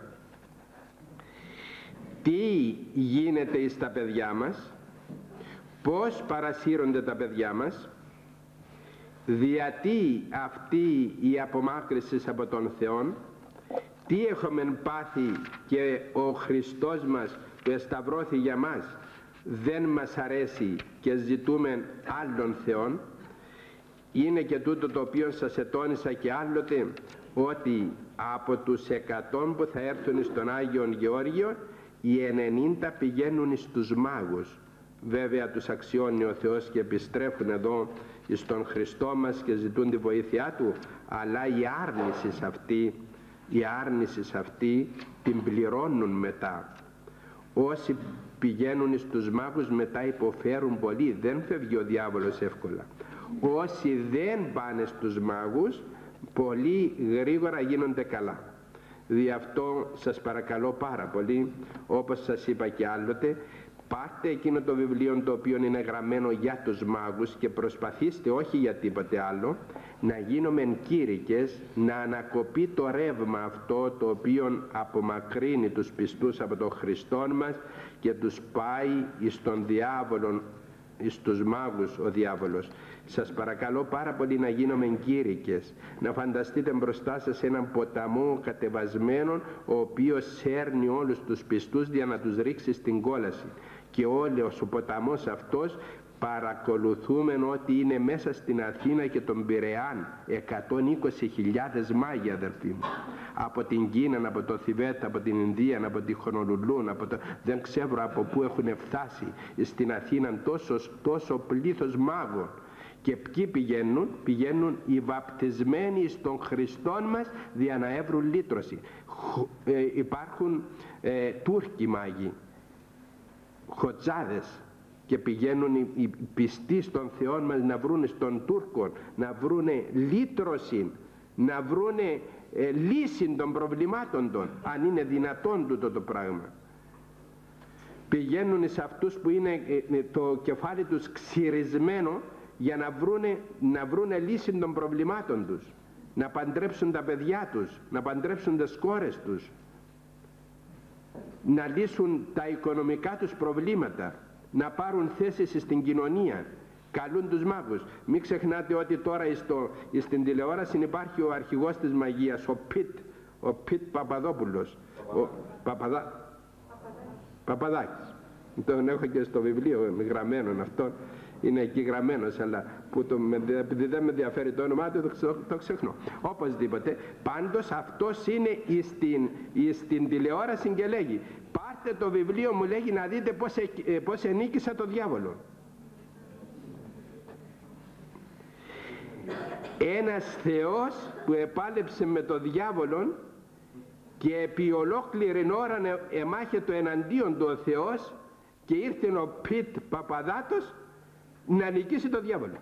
τι γίνεται στα παιδιά μας, πώς παρασύρονται τα παιδιά μας, γιατί αυτή η απομάκρυση από τον Θεό, τι έχουμε πάθει και ο Χριστός μας που εσταυρώθη για μας δεν μας αρέσει και ζητούμε άλλων θεών. Είναι και τούτο το οποίο σας ετώνησα και άλλοτε, ότι από τους 100 που θα έρθουν στον Άγιον Γεώργιο, οι 90 πηγαίνουν στους μάγους. Βέβαια τους αξιώνει ο Θεός και επιστρέφουν εδώ στον Χριστό μας και ζητούν τη βοήθειά Του, αλλά η άρνηση αυτή την πληρώνουν μετά. Όσοι πηγαίνουν στους μάγους μετά υποφέρουν πολύ, δεν φεύγει ο διάβολος εύκολα. Όσοι δεν πάνε στους μάγους πολύ γρήγορα γίνονται καλά. Δι' αυτό σας παρακαλώ πάρα πολύ, όπως σας είπα και άλλοτε, πάρτε εκείνο το βιβλίο το οποίο είναι γραμμένο για τους μάγους και προσπαθήστε, όχι για τίποτε άλλο, να γίνομεν κήρυκες, να ανακοπεί το ρεύμα αυτό το οποίο απομακρύνει τους πιστούς από τον Χριστό μας και τους πάει στον διάβολο, στους μάγους ο διάβολος. Σας παρακαλώ πάρα πολύ να γίνομεν κήρυκες, να φανταστείτε μπροστά σας έναν ποταμό κατεβασμένο, ο οποίος σέρνει όλους τους πιστούς για να τους ρίξει στην κόλαση, και όλος ο ποταμός αυτός παρακολουθούμε ότι είναι μέσα στην Αθήνα και τον Πειραιάν 120.000 μάγοι, αδερφοί μου, από την Κίνα, από το Θιβέτ, από την Ινδία, από τη Χονολουλούν, δεν ξέρω από πού έχουν φτάσει στην Αθήνα τόσο πλήθος μάγων. Και ποιοι πηγαίνουν οι βαπτισμένοι στον Χριστόν μας για να έβρουν λύτρωση. Υπάρχουν Τούρκοι μάγοι, χοτζάδες, και πηγαίνουν οι πιστοί στον Θεό μας να βρούνε στον Τούρκο, να βρούνε λύτρωση, να βρούνε λύση των προβλημάτων των, αν είναι δυνατόν τούτο το πράγμα. Πηγαίνουν σε αυτούς που είναι το κεφάλι τους ξυρισμένο για να βρούνε λύση των προβλημάτων τους, να παντρέψουν τα παιδιά τους, να παντρέψουν τις κόρες τους, να λύσουν τα οικονομικά τους προβλήματα, να πάρουν θέσεις στην κοινωνία. Καλούν τους μάγους. Μην ξεχνάτε ότι τώρα στην τηλεόραση υπάρχει ο αρχηγός της μαγείας, ο Πιτ Παπαδόπουλος, Παπαδάκης. Τον έχω και στο βιβλίο γραμμένον αυτόν, είναι εκεί γραμμένος, αλλά επειδή δεν με ενδιαφέρει το όνομά του το ξεχνώ. Οπωσδήποτε, πάντως αυτός είναι στην τηλεόραση και λέγει, πάρτε το βιβλίο μου, λέγει, να δείτε πώς ενίκησα το διάβολο. Ένας Θεός που επάλεψε με το διάβολο και επί ολόκληρη ώρα εμάχεται εναντίον του ο Θεός, και ήρθε ο Πιτ Παπαδάτος να νικήσει το διάβολο.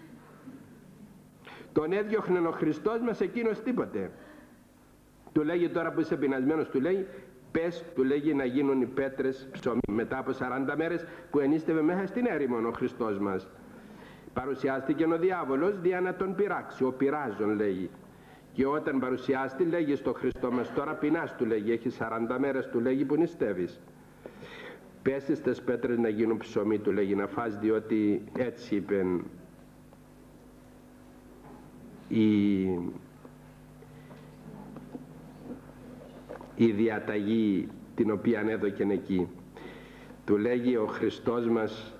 Τον έδιωχνε ο Χριστός μας, εκείνος τίποτε. Του λέγει τώρα που είσαι πεινασμένος, του λέει, Πες, του λέγει, να γίνουν οι πέτρες ψωμί. Μετά από 40 μέρες που ενίστευε μέσα στην έρημον ο Χριστός μας, παρουσιάστηκε ο διάβολος δια να τον πειράξει. Ο πειράζων, λέγει. Και όταν παρουσιάστη, λέγει στο Χριστό μας, τώρα πεινάς, του λέγει, έχει 40 μέρες, του λέγει, που νηστεύεις. Πες στις πέτρες να γίνουν ψωμί, του λέγει, να φας, διότι έτσι είπε η διαταγή την οποία έδωκεν εκεί. Του λέγει ο Χριστός μας,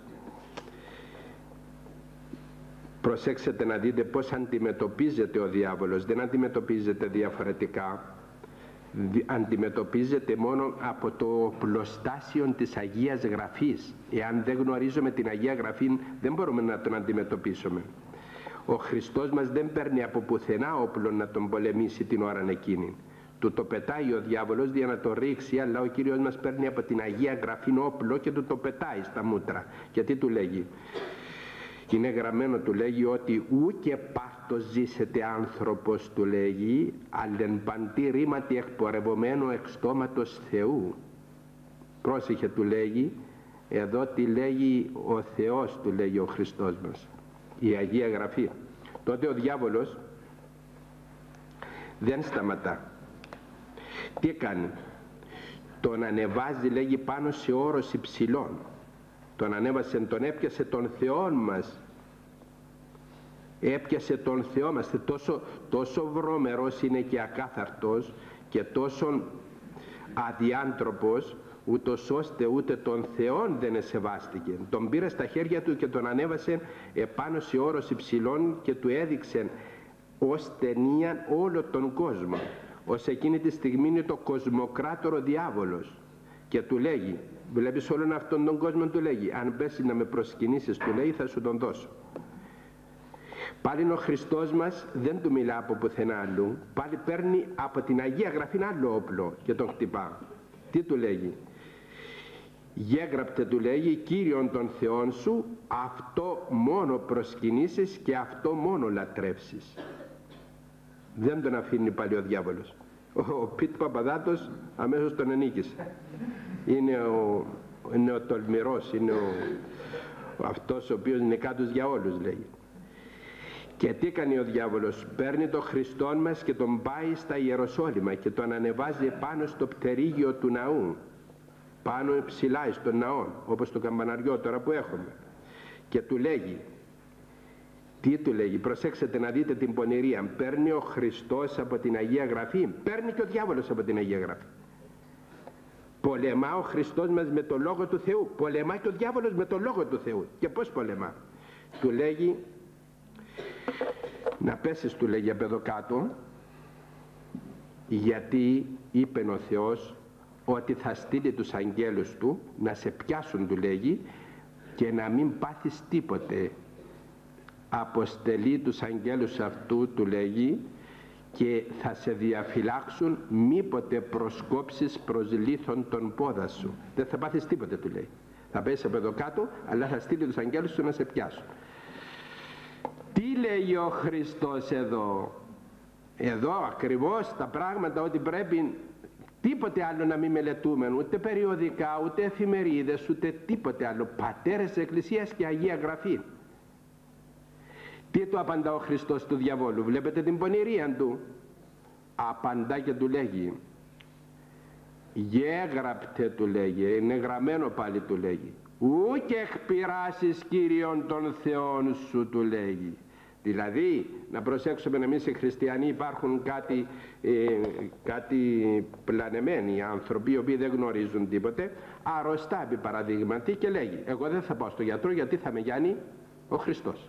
προσέξτε να δείτε πώς αντιμετωπίζεται ο διάβολος. Δεν αντιμετωπίζεται διαφορετικά, αντιμετωπίζεται μόνο από το πλωστάσιο της Αγίας Γραφής. Εάν δεν γνωρίζουμε την Αγία Γραφή, δεν μπορούμε να τον αντιμετωπίσουμε. Ο Χριστός μας δεν παίρνει από πουθενά όπλο να τον πολεμήσει την ώρα εκείνη. Του το πετάει ο διάβολος για να το ρίξει, αλλά ο Κύριος μας παίρνει από την Αγία Γραφή όπλο και του το πετάει στα μούτρα. Γιατί του λέγει? Είναι γραμμένο, του λέγει, ότι ου και πάρτος ζήσετε άνθρωπος, του λέγει, αλλεν παντή ρήματι εκπορευωμένο εξ στόματος Θεού. Πρόσεχε, του λέγει, εδώ τι λέγει ο Θεός, του λέγει ο Χριστός μας, η Αγία Γραφή. Τότε ο διάβολος δεν σταματά. Τι κάνει? Τον ανεβάζει, λέγει, πάνω σε όρος υψηλών. Τον ανέβασε, τον έπιασε τον Θεόν μας. Έπιασε τον Θεό μας. Τόσο βρωμερός είναι και ακάθαρτος και τόσο αδιάντροπος, ούτως ώστε ούτε τον Θεόν δεν εσεβάστηκε. Τον πήρε στα χέρια του και τον ανέβασε επάνω σε όρος υψηλών και του έδειξε ως ταινία όλο τον κόσμο. Ως εκείνη τη στιγμή είναι το κοσμοκράτορο διάβολος και του λέγει, βλέπεις όλον αυτόν τον κόσμο, του λέγει, αν πέσει να με προσκυνήσεις, του λέει, θα σου τον δώσω. Πάλι ο Χριστός μας δεν του μιλά από πουθενά αλλού, πάλι παίρνει από την Αγία Γραφή άλλο όπλο και τον χτυπά. Τι του λέγει? Γέγραπτε, του λέγει, Κύριον των Θεών σου, αυτό μόνο προσκυνήσεις και αυτό μόνο λατρεύσεις. Δεν τον αφήνει πάλι ο διάβολος. Ο Πιτ Παπαδάτος αμέσως τον ενίκησε. Είναι ο τολμηρός, είναι αυτός ο οποίος είναι κάτω για όλους, λέει. Και τι κάνει ο διάβολος? Παίρνει τον Χριστόν μας και τον πάει στα Ιεροσόλυμα και τον ανεβάζει πάνω στο πτερίγιο του ναού, πάνω ψηλά στον ναό, όπως το καμπαναριό τώρα που έχουμε, και του λέγει, τι του λέγει? Προσέξτε να δείτε την πονηρία. Παίρνει ο Χριστός από την Αγία Γραφή, παίρνει και ο διάβολος από την Αγία Γραφή. Πολεμά ο Χριστός μας με το Λόγο του Θεού, πολεμά και ο διάβολος με το Λόγο του Θεού. Και πώς πολεμά? Του λέγει, να πέσεις, του λέγει, από εδώ κάτω, γιατί είπε ο Θεός ότι θα στείλει τους αγγέλους του να σε πιάσουν, του λέγει, και να μην πάθεις τίποτε. Αποστελεί τους αγγέλους αυτού, του λέγει, και θα σε διαφυλάξουν μήποτε προσκόψεις προς λίθον τον πόδα σου. Δεν θα πάθεις τίποτε, του λέει. Θα πέσεις από εδώ κάτω, αλλά θα στείλει τους αγγέλους σου να σε πιάσουν. Τι λέει ο Χριστός εδώ? Εδώ ακριβώς τα πράγματα, ότι πρέπει τίποτε άλλο να μην μελετούμε, ούτε περιοδικά, ούτε εφημερίδες, ούτε τίποτε άλλο. Πατέρες Εκκλησίας και Αγία Γραφή. Τι του απαντά ο Χριστός του διαβόλου? Βλέπετε την πονηρία του? Απαντά και του λέγει, γέγραπτε, του λέγει, είναι γραμμένο πάλι, του λέγει, ου και εκπειράσεις Κύριον των Θεών σου, του λέγει. Δηλαδή, να προσέξουμε, εμείς οι χριστιανοί υπάρχουν κάτι πλανεμένοι άνθρωποι, οι οποίοι δεν γνωρίζουν τίποτε, αρρωστά επί παραδείγματι, και λέγει, εγώ δεν θα πάω στο γιατρό γιατί θα με γιάνει ο Χριστός.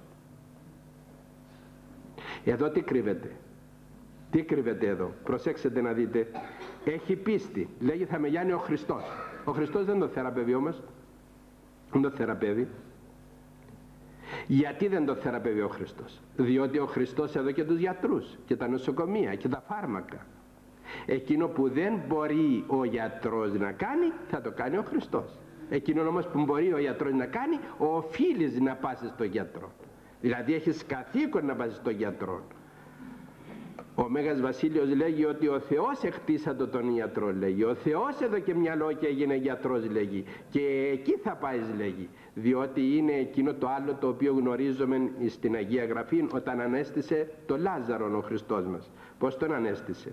Εδώ τι κρύβεται? Τι κρύβεται εδώ? Προσέξτε να δείτε. Έχει πίστη. Λέγει, θα με γιάνει ο Χριστός. Ο Χριστός δεν το θεραπεύει όμως. Δεν το θεραπεύει. Γιατί δεν το θεραπεύει ο Χριστός? Διότι ο Χριστός εδώ και τους γιατρούς και τα νοσοκομεία και τα φάρμακα. Εκείνο που δεν μπορεί ο γιατρός να κάνει, θα το κάνει ο Χριστός. Εκείνο όμως που μπορεί ο γιατρός να κάνει, οφείλεις να πας στον γιατρό. Δηλαδή έχεις καθήκον να πας στον γιατρό. Ο Μέγας Βασίλειος λέγει ότι ο Θεός εκτίσατο τον ιατρό, λέγει. Ο Θεός έδωκε μυαλό και έγινε γιατρός, λέγει. Και εκεί θα πάει, λέγει. Διότι είναι εκείνο το άλλο το οποίο γνωρίζουμε στην Αγία Γραφή, όταν ανέστησε το Λάζαρο ο Χριστός μας. Πώς τον ανέστησε?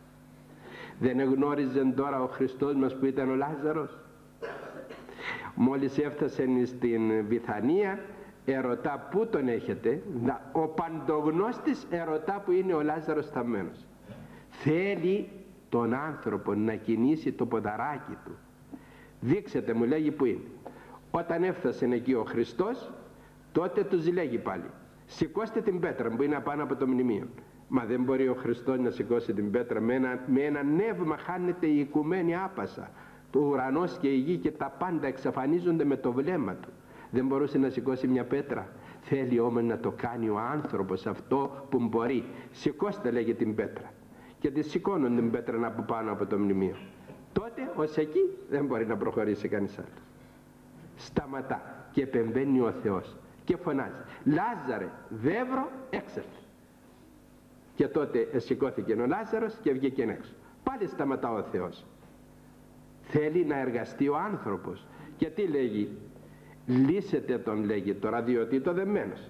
Δεν γνώριζε τώρα ο Χριστός μας που ήταν ο Λάζαρος? Μόλις έφτασε στην Βιθανία, ερωτά πού τον έχετε. Ο παντογνώστης ερωτά που είναι ο Λάζαρος θαμμένος. Θέλει τον άνθρωπο να κινήσει το ποδαράκι του. Δείξετε μου, λέγει, που είναι. Όταν έφτασε εκεί ο Χριστός, τότε τους λέγει πάλι, σηκώστε την πέτρα που είναι απάνω από το μνημείο. Μα δεν μπορεί ο Χριστός να σηκώσει την πέτρα. Με ένα νεύμα χάνεται η οικουμένη άπασα. Το ουρανός και η γη και τα πάντα εξαφανίζονται με το βλέμμα του. Δεν μπορούσε να σηκώσει μια πέτρα. Θέλει όμως να το κάνει ο άνθρωπος αυτό που μπορεί. Σηκώστε, λέγει, την πέτρα. Και τη σηκώνουν την πέτρα από πάνω από το μνημείο. Τότε ως εκεί δεν μπορεί να προχωρήσει κανείς άλλο. Σταματά και επεμβαίνει ο Θεός και φωνάζει, Λάζαρε, δεύρο, έξερθε. Και τότε σηκώθηκε ο Λάζαρος και βγήκε έξω. Πάλι σταματά ο Θεός. Θέλει να εργαστεί ο άνθρωπος. Και τι λέγει? Λύσετε τον, λέγει, τώρα, διότι το δεμένος.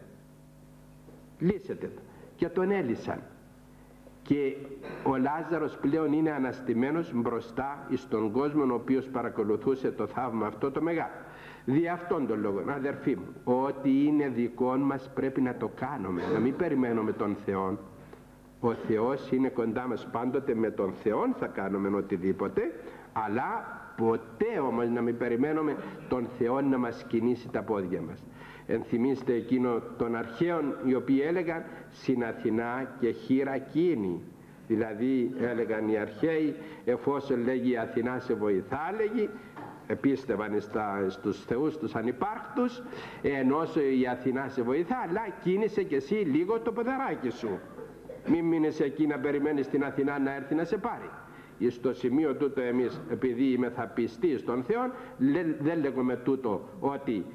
Λύσετε τον. Και τον έλυσαν. Και ο Λάζαρος πλέον είναι αναστημένος μπροστά στον κόσμο ο οποίος παρακολουθούσε το θαύμα αυτό το μεγάλο. Δι' αυτόν τον λόγο, αδερφοί μου, ό,τι είναι δικό μας πρέπει να το κάνουμε, να μην περιμένουμε τον Θεό. Ο Θεός είναι κοντά μας πάντοτε, με τον Θεό θα κάνουμε οτιδήποτε, αλλά ποτέ όμως να μην περιμένουμε τον Θεό να μας κινήσει τα πόδια μας. Ενθυμίστε εκείνο των αρχαίων, οι οποίοι έλεγαν «Συν Αθηνά και χείρα κίνη». Δηλαδή έλεγαν οι αρχαίοι, εφόσον, λέγει, η Αθηνά σε βοηθά, λέγει, επίστευαν στους θεούς τους ανυπάρκτους, ενώ η Αθηνά σε βοηθά, αλλά κίνησε και εσύ λίγο το ποδαράκι σου. Μην μείνεις εκεί να περιμένεις την Αθηνά να έρθει να σε πάρει. Στο σημείο τούτο εμείς, επειδή είμεθα πιστοί στον Θεό, δεν λέγουμε τούτο ότι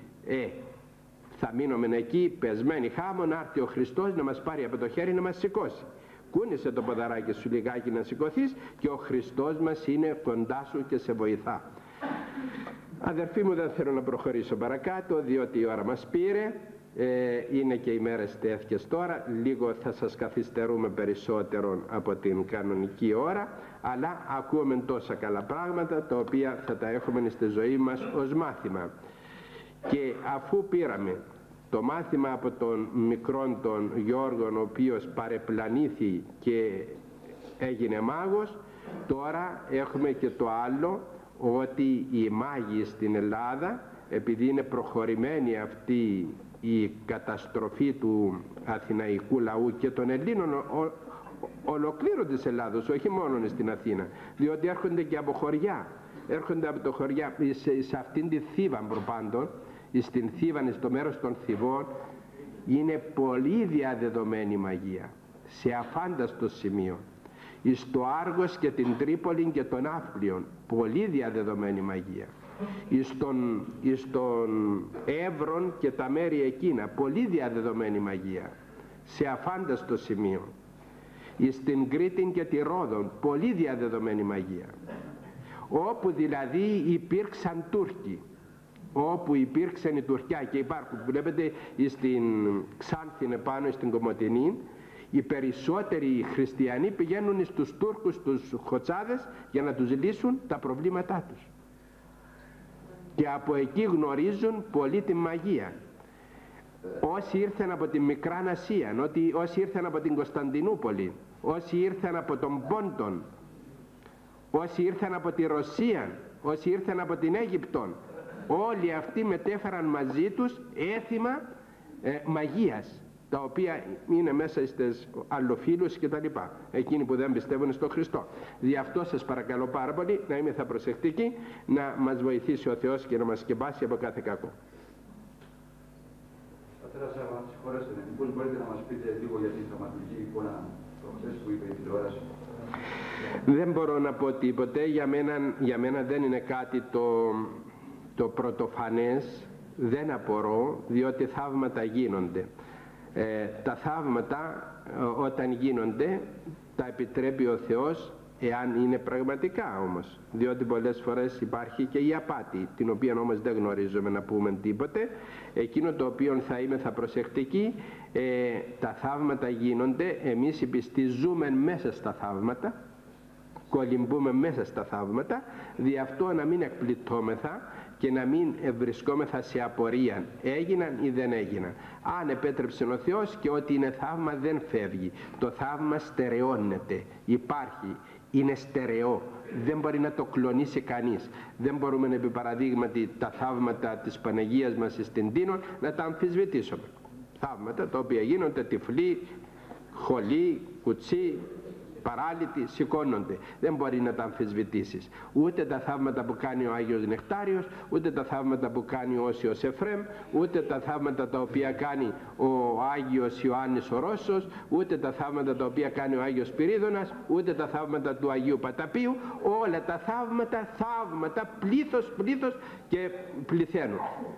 θα μείνουμε εκεί πεσμένοι χάμω να έρθει ο Χριστός να μας πάρει από το χέρι να μας σηκώσει. Κούνησε το ποδαράκι σου λιγάκι να σηκωθείς και ο Χριστός μας είναι κοντά σου και σε βοηθά. Αδερφοί μου, δεν θέλω να προχωρήσω παρακάτω, διότι η ώρα μας πήρε. Είναι και οι μέρες τέτοιες τώρα, λίγο θα σας καθυστερούμε περισσότερο από την κανονική ώρα, αλλά ακούμε τόσα καλά πράγματα τα οποία θα τα έχουμε στη ζωή μας ως μάθημα. Και αφού πήραμε το μάθημα από τον μικρόν τον Γιώργο, ο οποίος παρεπλανήθη και έγινε μάγος, τώρα έχουμε και το άλλο, ότι οι μάγοι στην Ελλάδα, επειδή είναι προχωρημένη αυτή η καταστροφή του αθηναϊκού λαού και των Ελλήνων ολοκλήρου της Ελλάδος, όχι μόνο στην Αθήνα, διότι έρχονται και από χωριά, έρχονται από το χωριά σε αυτήν τη Θήβα προπάντων, στην Θήβα, στο μέρος των Θηβών, είναι πολύ διαδεδομένη μαγεία, σε αφάνταστο σημείο. Στο Άργος και την Τρίπολη και τον Ναύπλιον, πολύ διαδεδομένη μαγεία. Στον Εύρον και τα μέρη εκείνα, πολύ διαδεδομένη μαγεία, σε αφάνταστο σημείο. Στην Κρήτη και τη Ρόδον, πολύ διαδεδομένη μαγεία. Όπου δηλαδή υπήρξαν Τούρκοι, όπου υπήρξαν οι Τουρκιά και υπάρχουν, βλέπετε στην Ξάνθη επάνω στην Κομοτηνή, οι περισσότεροι χριστιανοί πηγαίνουν στους Τούρκους, τους Χοτσάδες, για να τους λύσουν τα προβλήματά τους. Και από εκεί γνωρίζουν πολύ τη μαγεία. Όσοι ήρθαν από τη Μικρά Ασία, όσοι ήρθαν από την Κωνσταντινούπολη, όσοι ήρθαν από τον Πόντον, όσοι ήρθαν από τη Ρωσία, όσοι ήρθαν από την Αίγυπτο, όλοι αυτοί μετέφεραν μαζί τους έθιμα μαγείας, τα οποία είναι μέσα στις αλλοφίλους και τα λοιπά, εκείνοι που δεν πιστεύουν στον Χριστό. Δι' αυτό σας παρακαλώ πάρα πολύ να είμαι προσεκτικοί, να μας βοηθήσει ο Θεός και να μας σκεπάσει από κάθε κακό. Πατέρα Σάβα, συγχωρέστε, λοιπόν μπορείτε να μας πείτε λίγο για την θαυματουργική εικόνα προχθές που είπε η τηλεόραση? Δεν μπορώ να πω τίποτε, για μένα δεν είναι κάτι το πρωτοφανές, δεν απορώ, διότι θαύματα γίνονται. Τα θαύματα όταν γίνονται τα επιτρέπει ο Θεός, εάν είναι πραγματικά όμως, διότι πολλές φορές υπάρχει και η απάτη, την οποία όμως δεν γνωρίζουμε να πούμε τίποτε. Εκείνο το οποίο θα προσεκτικοί, τα θαύματα γίνονται, εμείς οι πιστοί ζούμε μέσα στα θαύματα, κολυμπούμε μέσα στα θαύματα, δι' αυτό να μην εκπληκτόμεθα και να μην βρισκόμεθα σε απορία, έγιναν ή δεν έγιναν. Αν επέτρεψε ο Θεός, και ό,τι είναι θαύμα δεν φεύγει. Το θαύμα στερεώνεται, υπάρχει, είναι στερεό, δεν μπορεί να το κλονίσει κανείς. Δεν μπορούμε, επί παραδείγματι, τα θαύματα της Παναγίας μας στην Τίνο να τα αμφισβητήσουμε. Θαύματα τα οποία γίνονται, τυφλοί, χολοί, κουτσοί, παράλυτοι, σηκώνονται. Δεν μπορεί να τα αμφισβητήσεις. Ούτε τα θαύματα που κάνει ο Άγιος Νεκτάριος, ούτε τα θαύματα που κάνει ο Όσιος Εφρέμ, ούτε τα θαύματα τα οποία κάνει ο Άγιος Ιωάννης ο Ρώσος, ούτε τα θαύματα τα οποία κάνει ο Άγιος Πυρίδωνας, ούτε τα θαύματα του Αγίου Παταπίου. Όλα τα θαύματα, πλήθος και πληθαίνουν.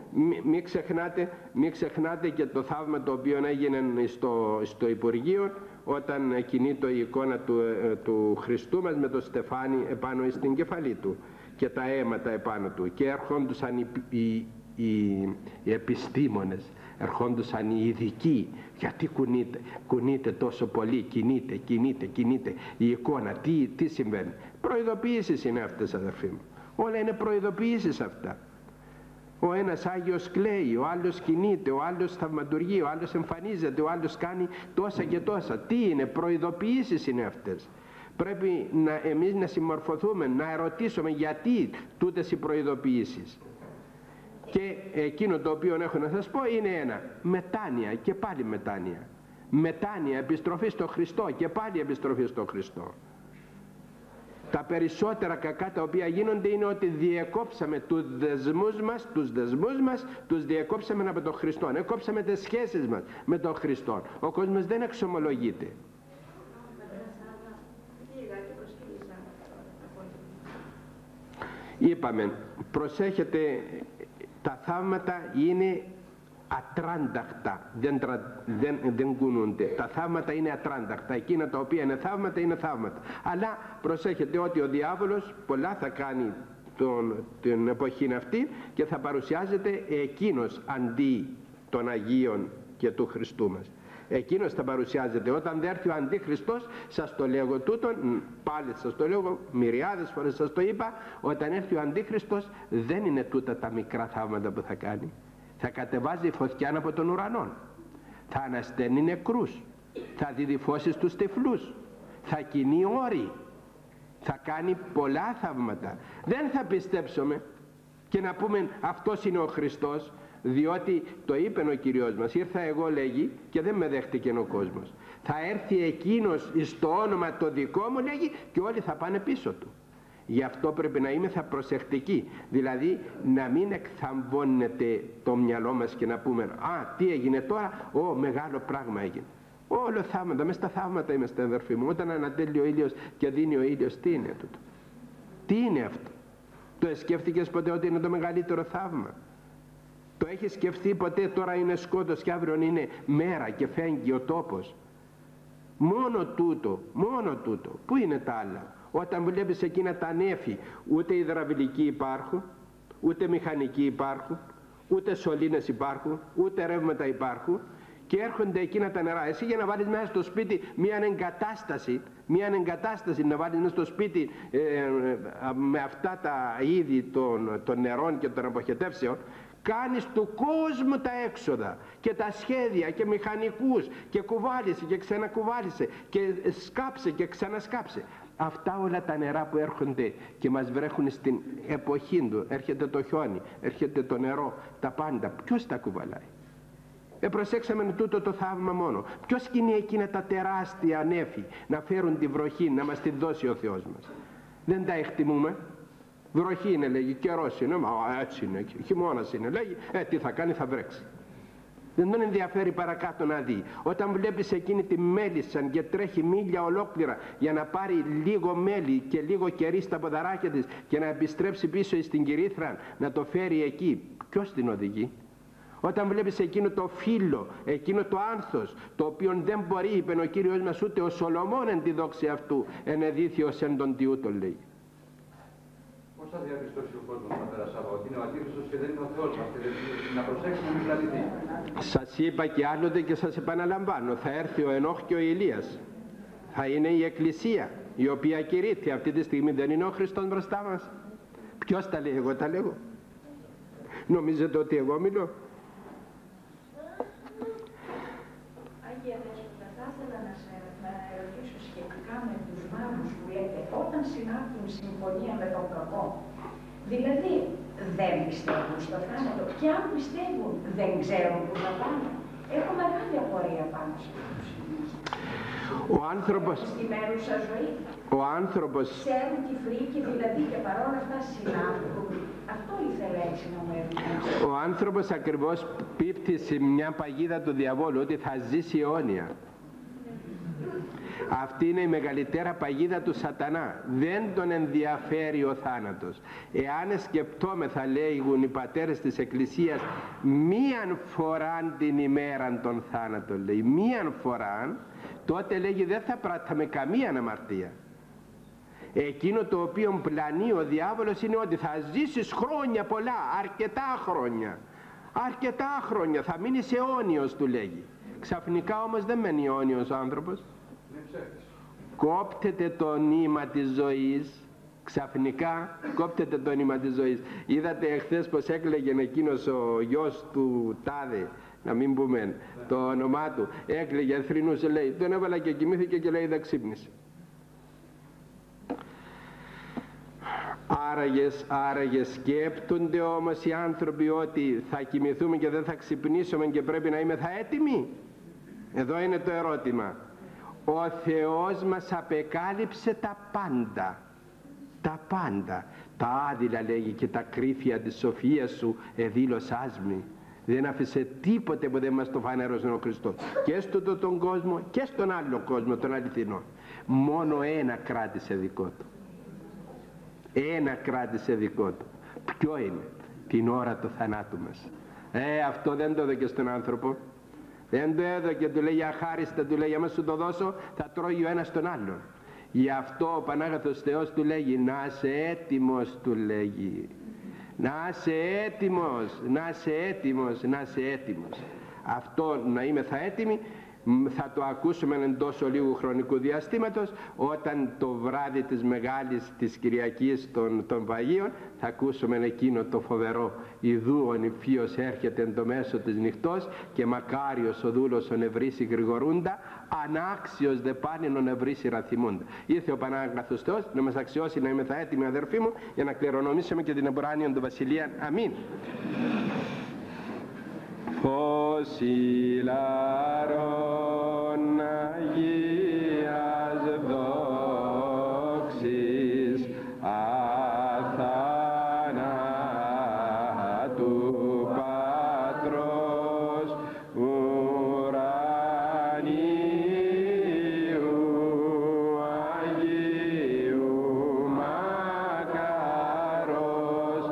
Μην ξεχνάτε και το θαύμα το οποίο έγινε στο Υπουργείο, όταν κινείται η εικόνα του Χριστού μας με το στεφάνι επάνω στην κεφαλή του και τα αίματα επάνω του, και ερχόντουσαν οι επιστήμονες, ερχόντουσαν οι ειδικοί, γιατί κουνείται τόσο πολύ, κινείται η εικόνα, τι συμβαίνει. Προειδοποιήσεις είναι αυτές, αδερφοί μου, όλα είναι προειδοποιήσεις αυτά. Ο ένας Άγιος κλαίει, ο άλλος κινείται, ο άλλος θαυματουργεί, ο άλλος εμφανίζεται, ο άλλος κάνει τόσα και τόσα. Τι είναι? Προειδοποιήσεις είναι αυτές. Πρέπει εμείς να συμμορφωθούμε, να ερωτήσουμε γιατί τούτες οι προειδοποιήσεις. Και εκείνο το οποίο έχω να σας πω είναι ένα: μετάνοια, και πάλι μετάνοια. Μετάνοια, επιστροφή στο Χριστό, και πάλι επιστροφή στο Χριστό. Τα περισσότερα κακά τα οποία γίνονται είναι ότι διεκόψαμε τους δεσμούς μας, τους διεκόψαμε από τον Χριστό. Εκόψαμε τις σχέσεις μας με τον Χριστό. Ο κόσμος δεν εξομολογείται. Είπαμε, προσέχετε, τα θαύματα είναι ατράνταχτα, δεν κουνούνται. Τα θαύματα είναι ατράνταχτα, εκείνα τα οποία είναι θαύματα. Αλλά προσέχετε ότι ο διάβολος πολλά θα κάνει την εποχή αυτή και θα παρουσιάζεται εκείνος αντί των Αγίων και του Χριστού μας. Εκείνος θα παρουσιάζεται. Όταν δεν έρθει ο Αντίχριστος, σας το λέγω τούτον, πάλι σας το λέγω, μυριάδες φορές σας το είπα, όταν έρθει ο Αντίχριστος δεν είναι τούτα τα μικρά θαύματα που θα κάνει. Θα κατεβάζει φωτιά από τον ουρανό, θα ανασταίνει νεκρούς, θα δίδει φώσεις στους τυφλούς, θα κινεί όρη, θα κάνει πολλά θαύματα. Δεν θα πιστέψουμε και να πούμε αυτός είναι ο Χριστός, διότι το είπε ο Κυριός μας, ήρθα εγώ, λέγει, και δεν με δέχτηκε ο κόσμος. Θα έρθει εκείνος στο όνομα το δικό μου, λέγει, και όλοι θα πάνε πίσω του. Γι' αυτό πρέπει να είμαστε προσεκτικοί, δηλαδή να μην εκθαμβώνεται το μυαλό μας και να πούμε «Α, τι έγινε τώρα, μεγάλο πράγμα έγινε». Όλο θαύματα, μέσα στα θαύματα είμαστε, αδερφοί μου. Όταν ανατέλει ο ήλιος και δίνει ο ήλιος, τι είναι τούτο? Τι είναι αυτό? Το σκέφτηκες ποτέ ότι είναι το μεγαλύτερο θαύμα? Το έχεις σκεφτεί ποτέ τώρα είναι σκότος και αύριο είναι μέρα και φέγγει ο τόπος? Μόνο τούτο. Πού είναι τα άλλα? Όταν βλέπεις εκείνα τα νέφη, ούτε υδραυλικοί υπάρχουν, ούτε μηχανικοί υπάρχουν, ούτε σωλήνες υπάρχουν, ούτε ρεύματα υπάρχουν, και έρχονται εκείνα τα νερά. Εσύ για να βάλεις μέσα στο σπίτι μια εγκατάσταση να βάλεις μέσα στο σπίτι με αυτά τα είδη των νερών και των αποχετεύσεων, κάνεις του κόσμου τα έξοδα και τα σχέδια και μηχανικούς και κουβάλισε και ξανακουβάλισε και σκάψε και ξανασκάψε. Αυτά όλα τα νερά που έρχονται και μας βρέχουν στην εποχή του, έρχεται το χιόνι, έρχεται το νερό, τα πάντα, ποιος τα κουβαλάει? Προσέξαμε τούτο το θαύμα μόνο. Ποιος κινεί εκείνα τα τεράστια νέφη να φέρουν τη βροχή, να μας τη δώσει ο Θεός μας? Δεν τα εκτιμούμε. Βροχή είναι, λέγει, καιρός είναι, έτσι είναι, χειμώνας είναι, λέγει, τι θα κάνει, θα βρέξει. Δεν τον ενδιαφέρει παρακάτω να δει. Όταν βλέπεις εκείνη τη μέλισσαν και τρέχει μίλια ολόκληρα για να πάρει λίγο μέλι και λίγο κερί στα ποδαράκια της και να επιστρέψει πίσω στην Κυρίθρα να το φέρει εκεί, ποιος την οδηγεί? Όταν βλέπεις εκείνο το φύλλο, εκείνο το άνθος, το οποίο δεν μπορεί, είπε ο Κύριος μας, ούτε ο Σολομών εν τη δόξη αυτού, ενεδίθιος εν τον τιούτον, λέει. Πώς θα διαπιστώσει ο κόσμος, πατέρα Σάβα, ότι είναι ο αντίχριστος και δεν είναι ο Θεός μας, και να προσέξουμε μην πλανηθεί? Σας είπα και άλλοτε και σας επαναλαμβάνω, θα έρθει ο Ενόχ και ο Ηλίας. Θα είναι η Εκκλησία, η οποία κηρύττει. Αυτή τη στιγμή δεν είναι ο Χριστός μπροστά μας. Ποιος τα λέει? Εγώ τα λέγω. Νομίζετε ότι εγώ μιλώ? Άγια Δέσποινα, θα ήθελα να ρωτήσω σχετικά με τους μάγους που λέτε, όταν συνάπτουν συμφωνία με τον κακό, δηλαδή δεν πιστεύουν στο θάνατο, και αν πιστεύουν δεν ξέρουν που θα πάνε. Έχω μεγάλη απορία πάνω σε αυτό το σημείο. Ο άνθρωπος, στη μέρουσα ζωή, ο άνθρωπος ξέρουν τη φρίκη, δηλαδή, και παρόλα αυτά συνάπτουν. Αυτό ήθελα έτσι να μου έδειξε. Ο άνθρωπος ακριβώς πίπτει σε μια παγίδα του διαβόλου, ότι θα ζήσει αιώνια. Αυτή είναι η μεγαλύτερα παγίδα του σατανά. Δεν τον ενδιαφέρει ο θάνατος. Εάν σκεπτόμεθα, λέγουν οι πατέρες της Εκκλησίας, μίαν φοράν την ημέραν των θάνατων, λέει, μίαν φοράν, τότε λέγει δεν θα πράτταμε καμία αμαρτία. Εκείνο το οποίο πλανεί ο διάβολος είναι ότι θα ζήσεις χρόνια πολλά, αρκετά χρόνια. Αρκετά χρόνια, θα μείνεις αιώνιος, του λέγει. Ξαφνικά όμως δεν μένει αιώνιος ο άνθρωπος. Κόπτεται το νήμα της ζωής, ξαφνικά κόπτεται το νήμα της ζωής. Είδατε εχθές πως έκλαιγε εκείνος ο γιος του Τάδε, να μην πούμε το όνομά του, έκλαιγε, θρηνούσε, λέει, τον έβαλα και κοιμήθηκε και λέει δεν ξύπνησε. Άραγε σκέπτονται όμως οι άνθρωποι ότι θα κοιμηθούμε και δεν θα ξυπνήσουμε και πρέπει να είμαι έτοιμοι? Εδώ είναι το ερώτημα. Ο Θεός μας απεκάλυψε τα πάντα. Τα πάντα. Τα άδειλα, λέγει, και τα κρύφια της σοφίας σου εδήλωσάς μη. Δεν άφησε τίποτε που δεν μας το φανέρωσε ο Χριστός. Και στον τον κόσμο και στον άλλο κόσμο, τον αληθινό. Μόνο ένα κράτησε δικό του. Ένα κράτησε δικό του. Ποιο είναι? Την ώρα του θανάτου μας. Αυτό δεν το έδωκε στον άνθρωπο. Δεν το έδωκε, του λέει αχάριστα, του λέει άμα σου το δώσω θα τρώει ο ένας τον άλλον. Γι' αυτό ο Πανάγαθος Θεός του λέγει να είσαι έτοιμος, του λέγει. Να είσαι έτοιμος, να είσαι έτοιμος, να είσαι έτοιμος. Αυτό να είμαι θα έτοιμοι θα το ακούσουμε εντός λίγου χρονικού διαστήματος, όταν το βράδυ της Μεγάλης της Κυριακής των Βαγίων θα ακούσουμε εκείνο το φοβερό «Ιδού ο νηφίος έρχεται εν το μέσο της νυχτός και μακάριος ο δούλος ο νευρίσει γρηγορούντα, ανάξιος δε πάνιν ο νευρίσει ραθιμούντα». Ήρθε ο Πανάγαθος Θεός να μας αξιώσει να είμαστε έτοιμοι, αδερφοί μου, για να κληρονομήσουμε και την εμποράνιον του Βασιλεία. Αμήν. Φως ηλαρών Αγίας δόξης αθανάτου Πατρός ουρανίου Αγίου μακαρός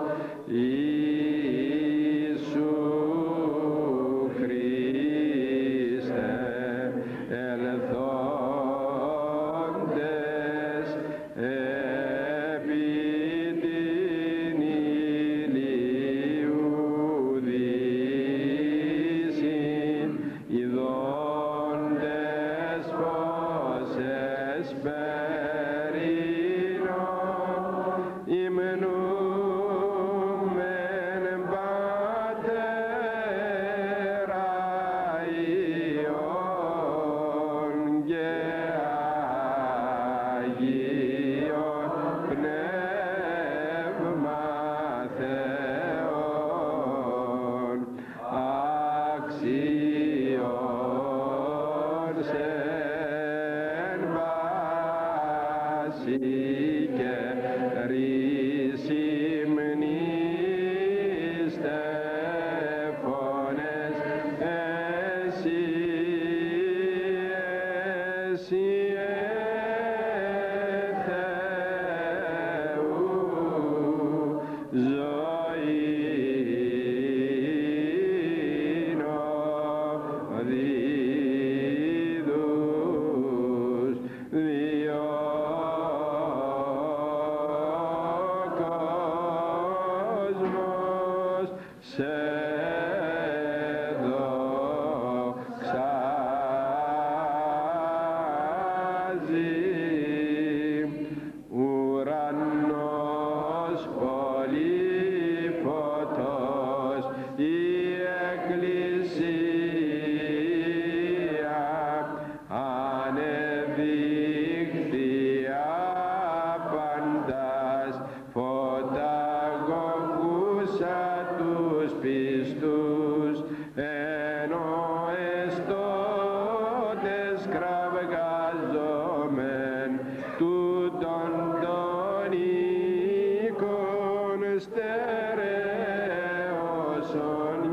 στερεώσον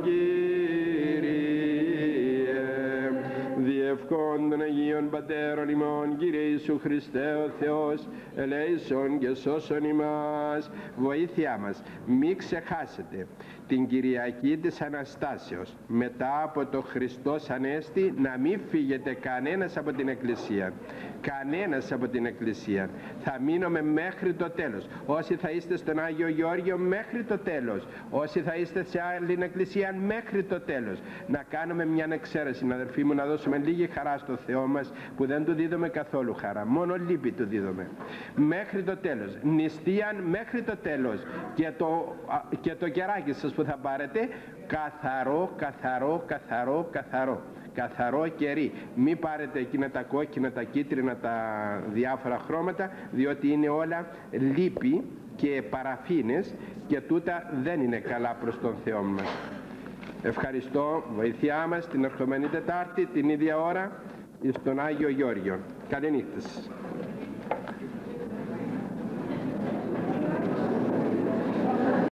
Κύριε. Διευκόν των Αγίων Πατέρων ημών, Κύριε Ιησού Χριστέ ο Θεός, ελέησον και σώσον ημάς. Βοήθειά μας, μην ξεχάσετε την Κυριακή της Αναστάσεως, μετά από το Χριστός Ανέστη, να μην φύγετε κανένας από την Εκκλησία. Κανένας από την Εκκλησία. Θα μείνουμε μέχρι το τέλος. Όσοι θα είστε στον Άγιο Γεώργιο, μέχρι το τέλος. Όσοι θα είστε σε άλλη Εκκλησία, μέχρι το τέλος. Να κάνουμε μια εξαίρεση, αδερφοί μου, να δώσουμε λίγη χαρά στο Θεό μας, που δεν του δίδουμε καθόλου χαρά. Μόνο λύπη του δίδουμε. Μέχρι το τέλος. Νηστείαν μέχρι το τέλος. Και το κεράκι σας που θα πάρετε, καθαρό, καθαρό, καθαρό, καθαρό. Καθαρό κερί. Μην πάρετε εκείνα τα κόκκινα, τα κίτρινα, τα διάφορα χρώματα, διότι είναι όλα λίπη και παραφίνες και τούτα δεν είναι καλά προς τον Θεό μας. Ευχαριστώ. Βοήθειά μας την ερχομένη Τετάρτη, την ίδια ώρα, στον Άγιο Γεώργιο. Καλή νύχτα σας.